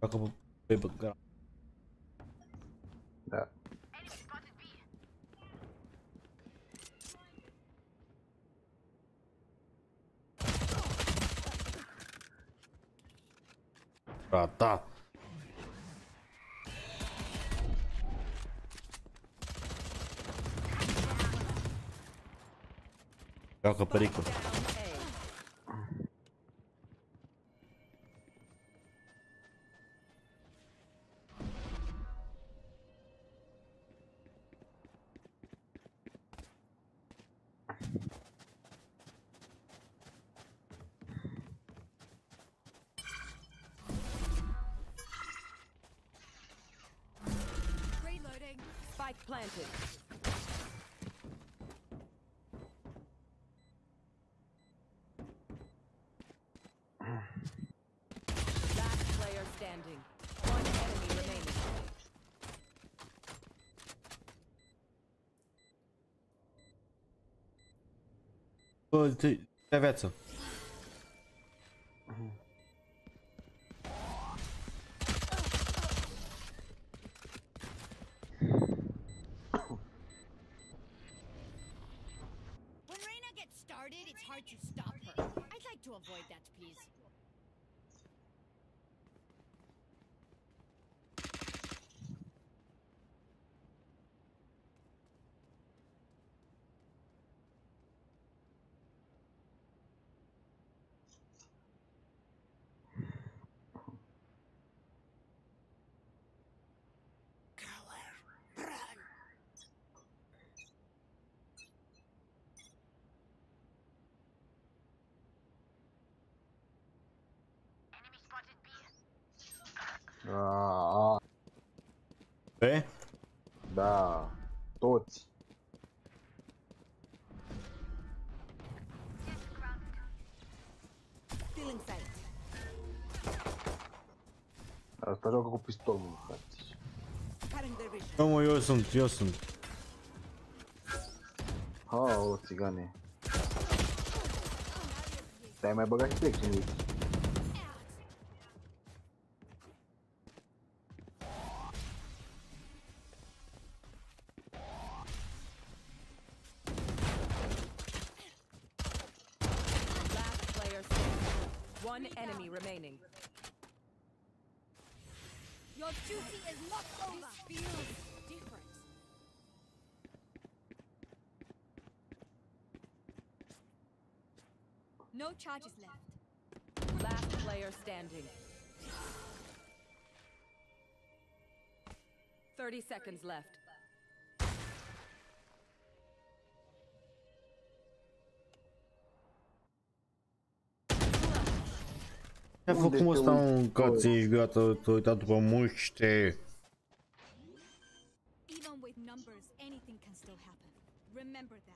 Facă pe băgara. Da. Rata. Joacă pericol. Reloading. Spike planted. Last player standing. One enemy remaining. Bă, te te viață. When Reyna gets started, it's hard to stop her. I'd like to avoid that, please. Aaaa, Pe? da, toți. Still in sight. Asta joacă cu pistol, mă, frate. Cutting their vision. Nu mă, eu sunt, eu sunt. Ha, o țigane. Te-ai mai băgat și trec în ei. Last player standing. One enemy remaining. Your duty is not over. This feels different. No charges left. Last player standing. Thirty seconds left. Ce-a făcut mă ăsta un cațiș, gata, t-a uitat după muște. Even with numbers, anything can still happen. Remember that.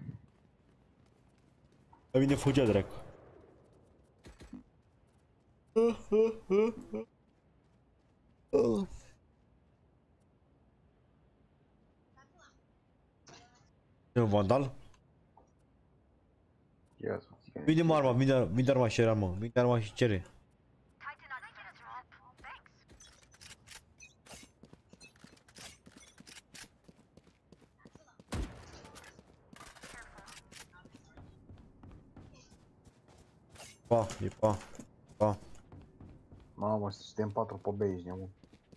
La mine fugea, dracu. E un vandal? Ia să țigane. Vine arma, vine, vine arma și era, mă. Vine arma și cere. Pa, e pa, pa. Mamă, suntem patru pe B, ești nebun.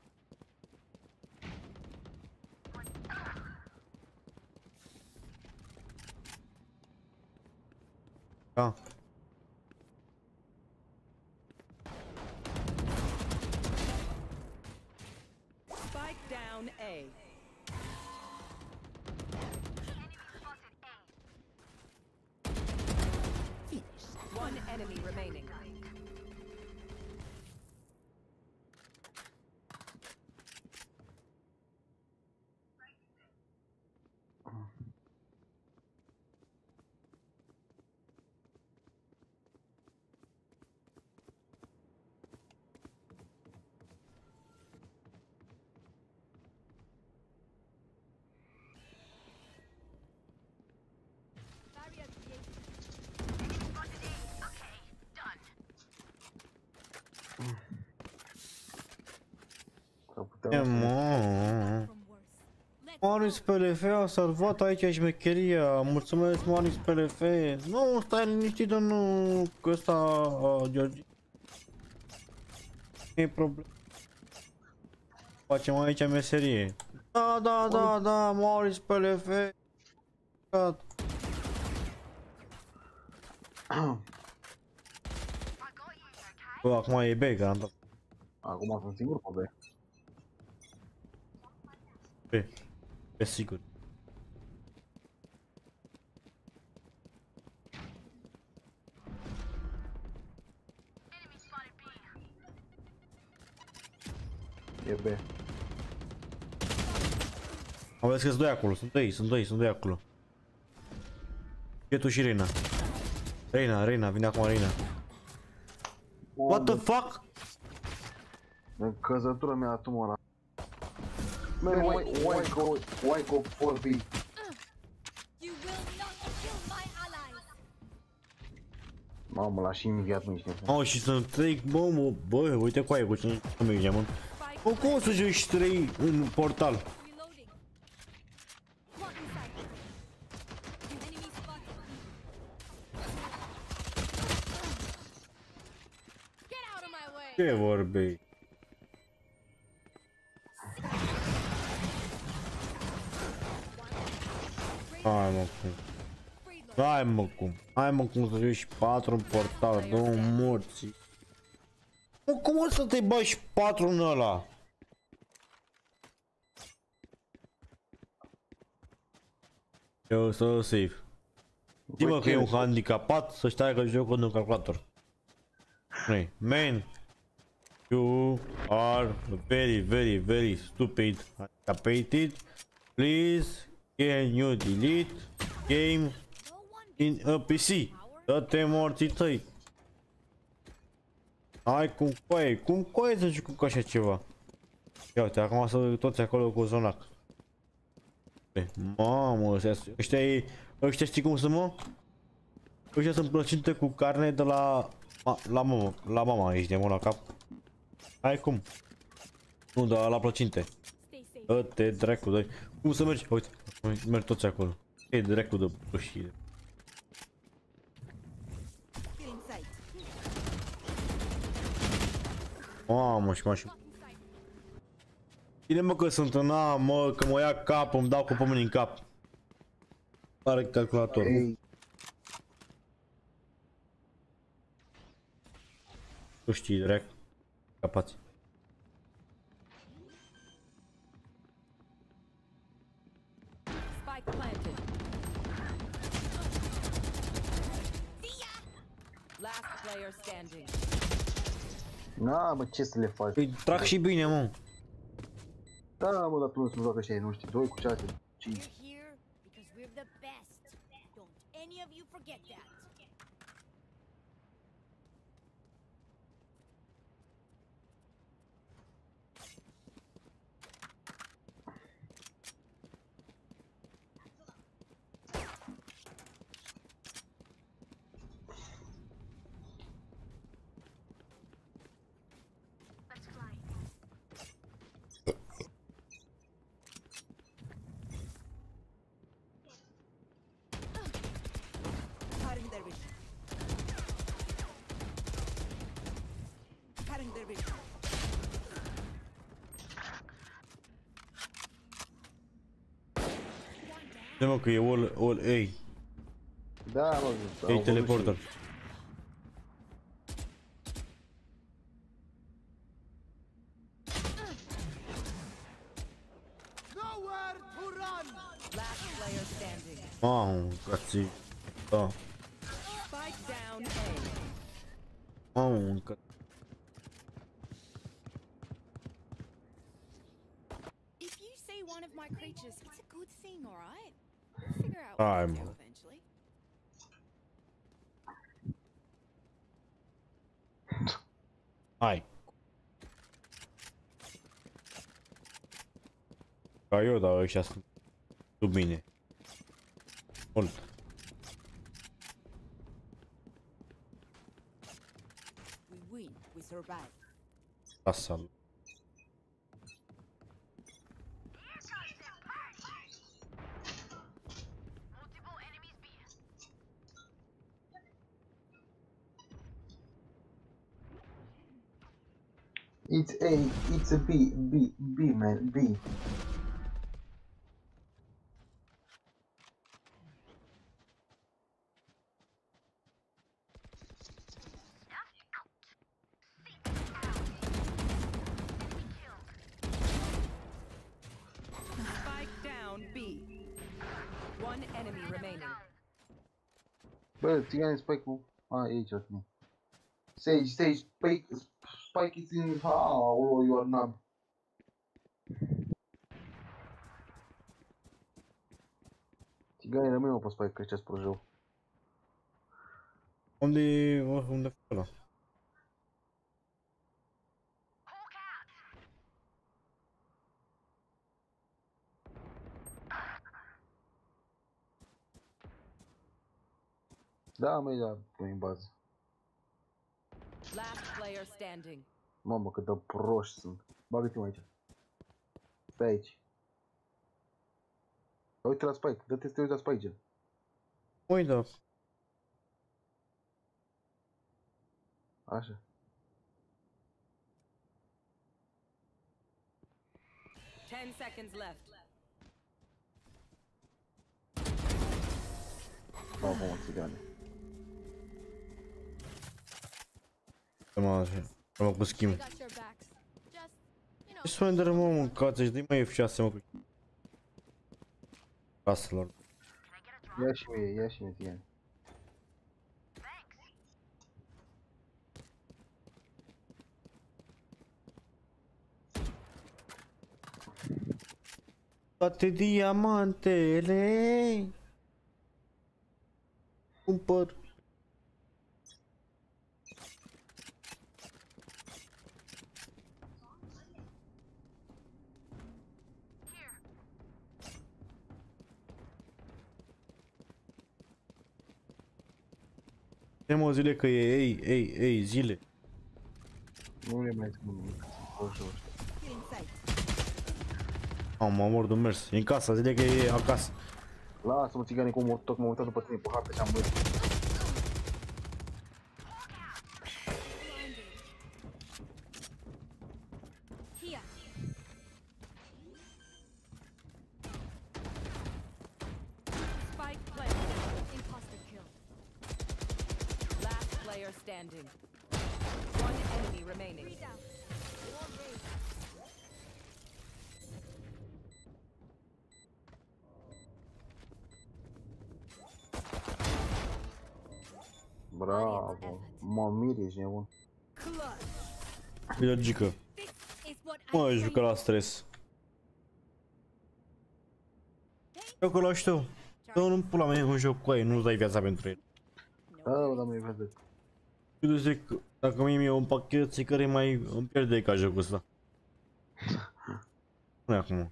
Da. Spike down A. One enemy remaining. Barrier created. E, mă. Maris P L F a salvat aici șmecheria. Mulțumesc, Maris P L F. Nu, stai liniștit, nu, că ăsta, uh, George. Nu e problemă. Facem aici meserie. Da, da, da, da, Maris P L F. Gata. Bă, acum e B, garantat. Acum sunt singur pe B. B. E sigur. E B. Am văzut că sunt doi acolo, sunt doi, sunt doi, sunt doi acolo. E tu și Reina. Reina, Reina, vine acum Reina. What the fuck? În căzătură mi-a dat tumora. Man, why, why go, why go for B? You will not kill my allies. Mamă, l-a și imediat nu știu. Oh, și sunt trei, bă, mă, bă, uite cu aia, cu ce nu merge, mă. Bă, cum o să joci trei în portal? Reloading. Lock inside. Enemy spotted. Get out of my way. Ce vorbești? Hai mă cum. Hai mă cum. Hai mă cum să joci patru în portal, două morți. Mă, cum o să te bagi patru în ăla? Eu să safe. Zi-mă că e un handicapat să știa jocul în calculator. Hey, man, you are very, very, very stupid. Handicapated. Please, can you delete game in a P C? Dă-te morții tăi. Hai cum coaie, cum coaie să jucăm cu așa ceva? Ia uite, acum să toți acolo cu zonac. Mamă, ăștia e, ăștia știi cum sunt, mă? Ăștia sunt plăcinte cu carne de la, la mama, la mama aici de mă la cap. Hai cum? Nu, dar la plăcinte. Dă-te dracu, dă cum să mergi? Uite, merg toți acolo. E dracu de plășire. Mamă, și mașină. Bine mă că sunt în A, mă, că mă ia cap, îmi dau cu pămâni în cap. Are calculatorul. Hey. Tu știi, drac. Capați. Spike planted. Last player standing. Na, bă, ce să le faci? Îi trag și bine, mă. Da, mă, dar tu nu-ți joacă și ei, nu știi, doi cu șase, cinci. We're here because we're the best. Don't any of you forget that. Cutting their vision. Cutting their vision. De mă că e all, all A. Da, mă, au A văzut teleporter. și- Nowhere to run. Last player standing. Mamă, cații. Da. Spike down A. Mamă, încă. If you see one of my creatures, it's a good thing, alright? We'll figure out Hai, what to do mă. eventually. Hai. Ca eu, dar ăștia sunt sub mine. Mult. We win. We survive. Asta. It's A, it's a B, B, B, man, B. Spike down B. One enemy remaining. Bă, țigane spike-ul. A, e aici, ok. Sage, Sage, spike, spike is in... Aolo, you are numb. Țigane, rămâi mă pe spike, că ăștia-s prăjău. Unde e... unde e ăla? Da, măi, da, pui în bază. Last player standing. Mamă, cât de proști sunt. Bagă-te-mă aici. Pe aici. Uite la spike, dă-te să te uiți la spike, gen. Ui, da. Așa. Ten seconds left. Bravo, mă, țigane. Mă, așa. Mă cu schimb. Got your backs. Just, you know. Ce Slender, mă, mâncați-și, dă-i mai F șase, mă, cu... Caselor. Ia și mie, ia și mie, țigane. Toate diamantele cumpăr. Tem o zile că e ei, ei, ei, zile. Nu le mai spun nimic, sunt proști ăștia. Get inside. Am mă mor de mers. E în casa, zile că e acasă. Lasă-mă, țigane, cum mă, tot m-am uitat după tine pe hartă și am murit. Here. Spike planted. Imposter kill. Last player standing. One enemy remaining. Three down. Wall raised. Bravo. Mă mir, ești nebun. E logică. This is what Mă, I jucă la stres. Jocă la știu. Eu nu-mi pula mea un joc cu ei, nu-ți dai viața pentru el. Da, da, mă, e vede. Eu zic că dacă mie mi-e un pachet, ți care mai îmi pierde ca jocul ăsta. Nu e acum.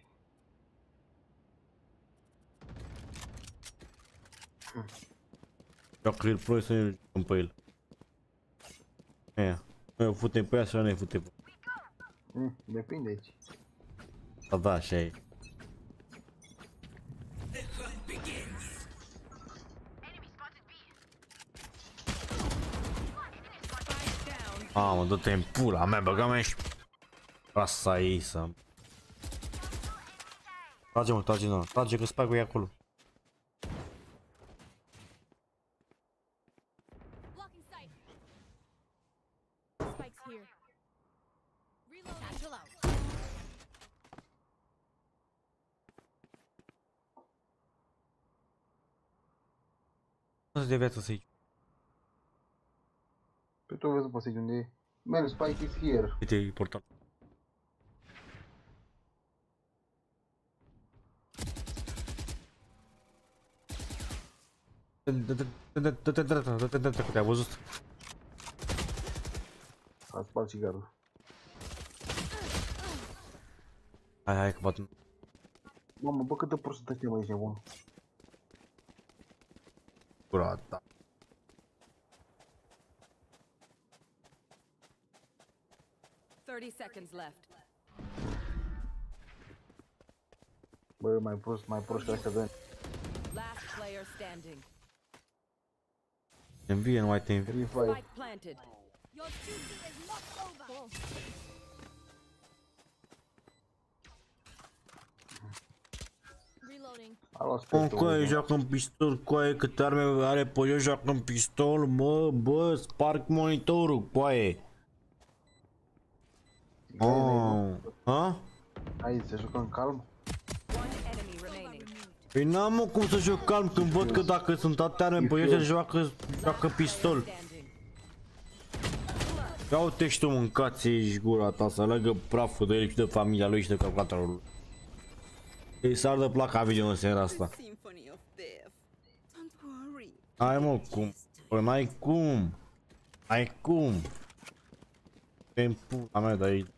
Dacă el pro să ne jucăm pe el. Aia. Noi o futem pe ea sau nu-i futem pe Mm, depinde aici. ea. Da, așa e. A, mă, dă-te în pula mea, băga-mea și... Asta ei să... Trage, mă, trage, nu, trage că spagul e acolo. Blocking sight. Spike's here. Reload. Satchel out. Nu-ți de viață să-i... Pe tu vezi după stage unde e. Man, spike is here. Uite, e portal. Dă-te-dă-te-dă-te-dă-te-dă-te, că te-a văzut. A spart cigarul. Hai, hai, că bat... Mamă, bă, cât de prost ăștia, mă, ești nebun. Curata. Thirty seconds left. Bă, mai prost, mai prost ca ăștia, dă. Last player standing. Te învie, nu mai te învie. Revive. Spike planted. Your duty is not over. Reloading. A luat Mă, spectrul. coaie, joacă în pistol, coaie, câte arme are pe eu, joacă în pistol, mă, bă, sparg monitorul, coaie. Oh. Ha? Hai, se jucă în calm? One enemy remaining. Păi n-am mă cum să joc calm când văd că dacă sunt toate arme pe eu se joacă, joacă pistol. Standing. Ia uite și tu, mâncați-și gura ta, să legă praful de el și de familia lui și de calculatorul. Îi s-ar de placa video în seara asta. Symphony of death. Don't worry. Hai mă, cum? Păi n-ai cum. Ai cum. Te-mi pula mea de aici.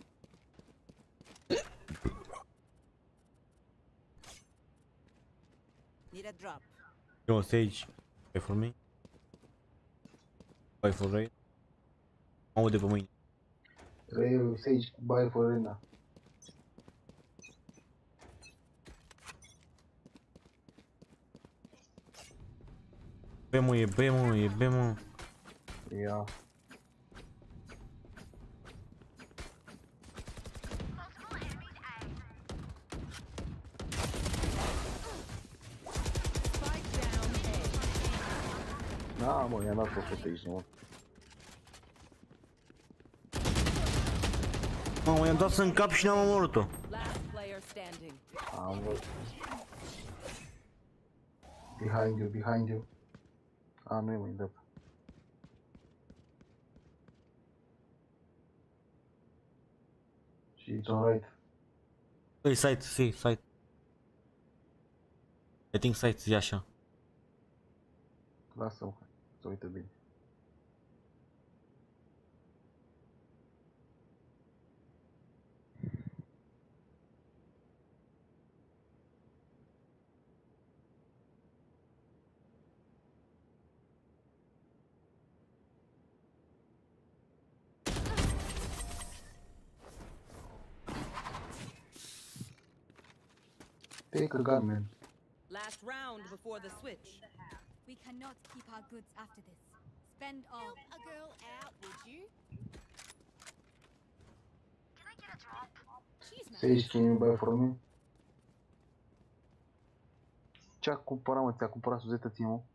Need a drop. Eu stage. Wait for me. Wait for raid. Mă aude pe mâini. Ray, Sage, buy for Rena. B mă, e B mă, e B mă. Ia. Spike down A. Da, mă, i-am dat făcut aici, mă. Mamă, i-am dat în cap și n-am omorât-o. Last player standing. Am văzut. Behind you, behind you. A, nu e mai drept. Și it's alright. Hey, site, see, site. I think site e așa. Lasă-mă, să uite bine. Take a gun, man. Last round before the switch. We cannot keep our goods after this. Spend all. Help a girl out, would you? Can I get a drop? Jeez, man. Sage, can you buy for me? Ce-a cumpărat, mă? Ți-a cumpărat Suzeta ție, mă?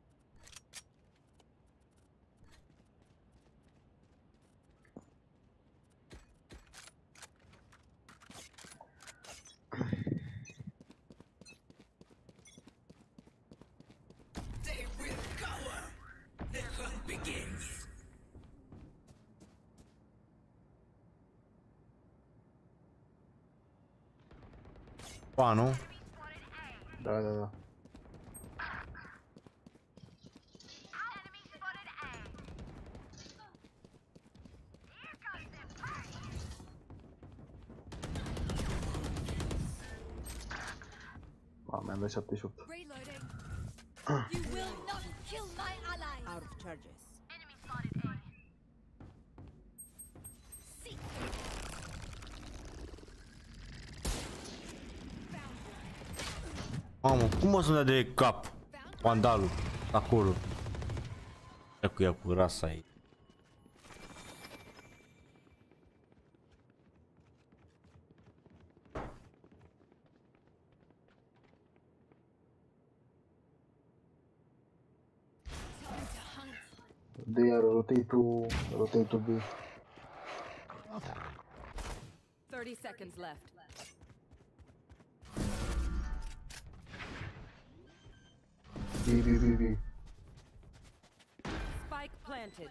Pa, nu? Da, da, da. Ba, mi-am dat șaptezeci și opt. Reloading. You will not kill my allies. Out of charges. Seek. Mamă, cum mă să de cap? Vandalul, acolo. Ia cu ea cu rasa ei. They are rotate to rotate to B. Thirty seconds left. B, B, B, B. Spike planted.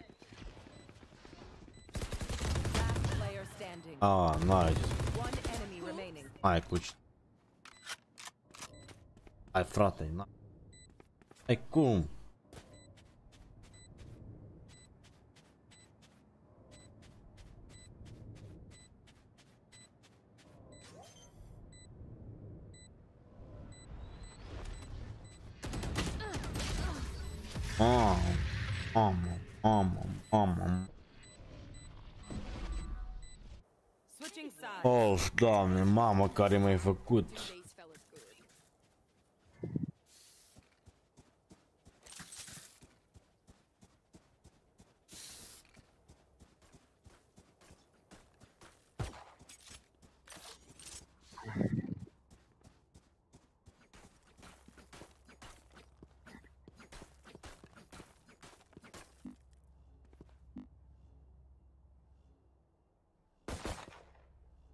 Last player standing. Ah, nice. One enemy remaining. Hai, cuci. Hai, frate, na. Hai, cum? Mamă, mamă, mamă, mamă. Switching sides. Of, Doamne, mamă, care m-ai făcut. These fellas good.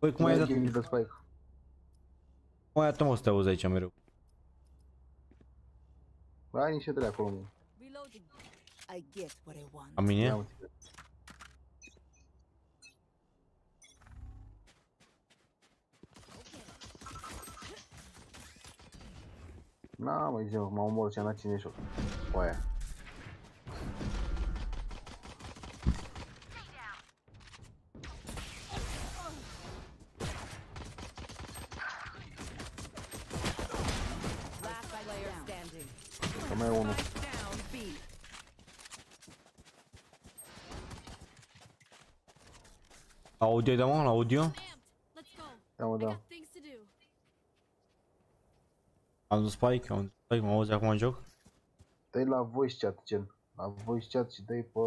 Păi cum ai dat? Gaming de spike. Cum ai dat mă să te auzi aici mereu? Bă, ai niște trei acolo, mă. Reloading. I get what I want. La mine? Ia uite. Na, mă, zic, m-a omorât și-a dat cine șoc. Oaia. Last player standing. Că mai e unul. Down B. Audio, da mă, la audio? Let's go. Ia mă, I da. got things to do. Am dus spike, am dus spike, mă auzi acum în joc? Dă-i la voice chat, gen. La voice chat și dă-i pe...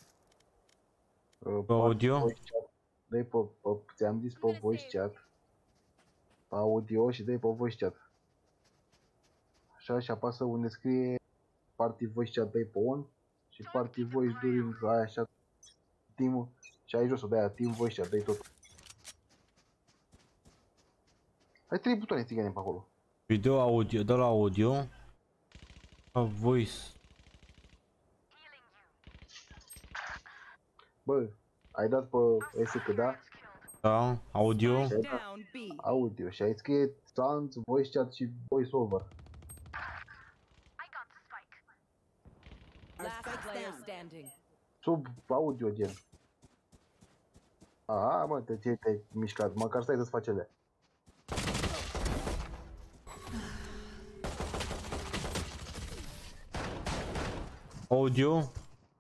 Pe audio? Voice chat. Dă-i pe, pe, ți-am zis pe voice chat. Pe audio și dă-i pe voice chat. Așa, și apasă unde scrie party voice chat, dă-i pe on. Și party voice during, aia așa, team. Și ai jos-o de-aia, team voice chat, dă-i tot. Ai trei butoane țigane pe acolo. Video, audio, dă la audio. La voice. Bă, ai dat pe S K, da? Da, audio. Down B. Audio și ai scrie sounds, voice chat și voice over. Last player standing. Sub audio, gen. Aha, mă, te ții, te-ai mișcat, măcar stai să-ți faci ele. Audio.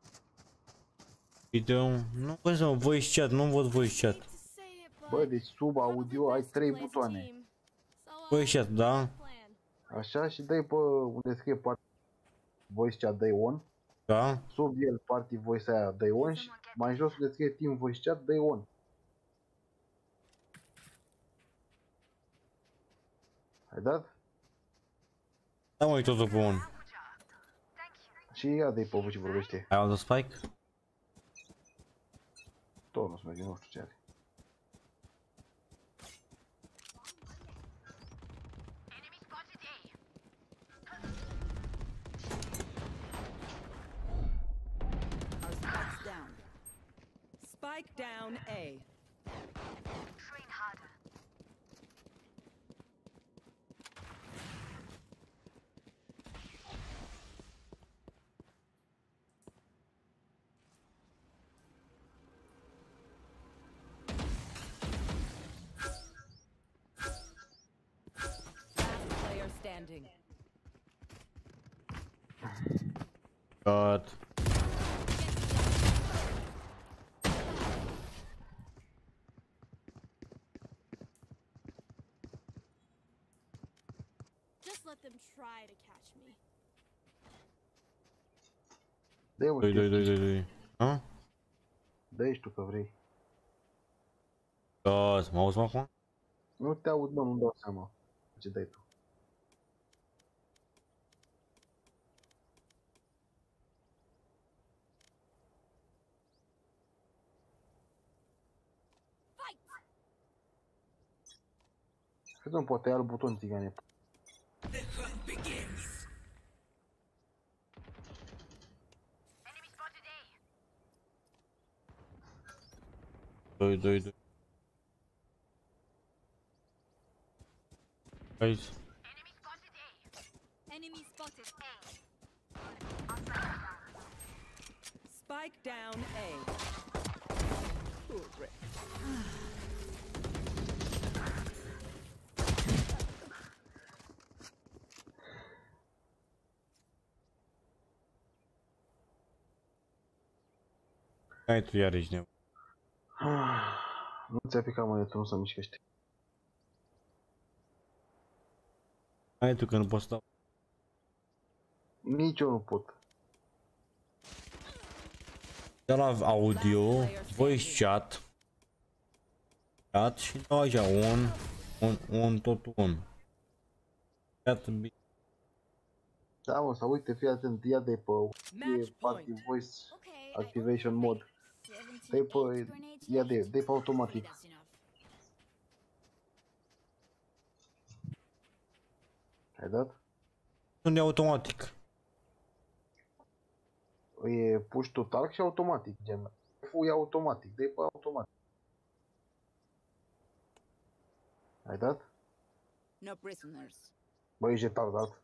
Video. Nu cum să mă, voice chat, nu văd voice chat. Say it, but Bă, deci sub audio ai trei butoane. team. So, uh, Voice chat, da? plan. Așa, și dai pe unde scrie party voice chat, dai on. Da? Sub el party voice aia, dai on și mai jos unde scrie team voice chat, dai on. Ai dat? Da, mă, e totul pe un. Și ia dai pe ce vorbește. Ai auzit spike? Tot nu-ți merge, nu știu ce are. Our spike's down. Spike down A. Last player standing. God. Just let them try to catch me. Dă-i mă, Doi, doi, doi, știi, doi, doi. Ha? dă-i și tu că vrei. God, mă auzi mă acum? Nu te aud, mă, nu-mi dau seama ce dai tu. Cred că nu poate alt buton țigane. Doi, doi, doi. Aici. Enemy spotted. Spike down A. Hai tu iarăși ne. Nu ți-a picat mânetul, nu se mișcă. Hai tu că nu poți sta. Nici eu nu pot. De la audio, voice chat. Chat și dau aici un, un, un, tot un. Chat în bine. Da, mă, sau uite, fii atent, ia de pe Match party point. voice Okay. activation mod. seventeen Dai pe, grenades ia de, left. dai pe automatic. That's enough. Ai dat? Sunt de automatic. E push total și automatic, gen. Fu e automatic, dă-i pe automatic. Ai dat? No prisoners. Băi, ești retardat.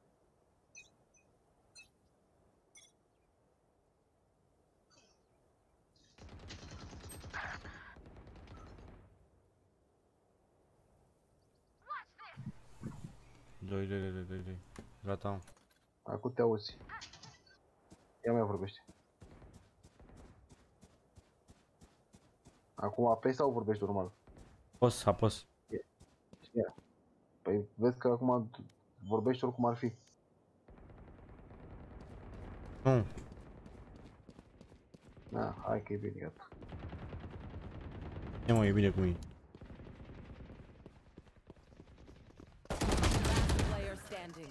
doi, doi, doi, doi, doi. Gata, am. Acum te auzi. Ia mai vorbește. Acum apesi sau vorbești normal? Apăs, apăs. Ia. Păi vezi că acum vorbești oricum ar fi. Nu. Da, hai că e bine, gata. E mă, e bine cu mine. Last player standing.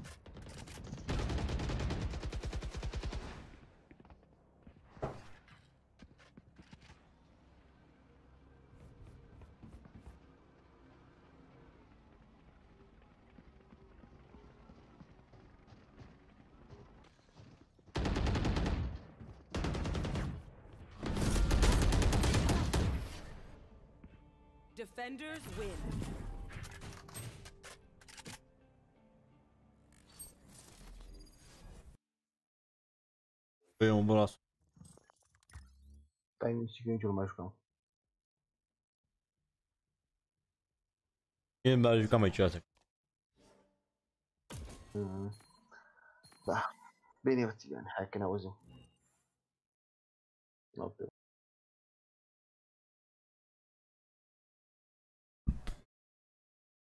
Defenders win. Păi, un braț. Stai nici că nici eu nu mai jucam. Mie mi-a jucat mai ceasă. Mm. Da. Bine, Țigan, hai că ne auzim. Noapte.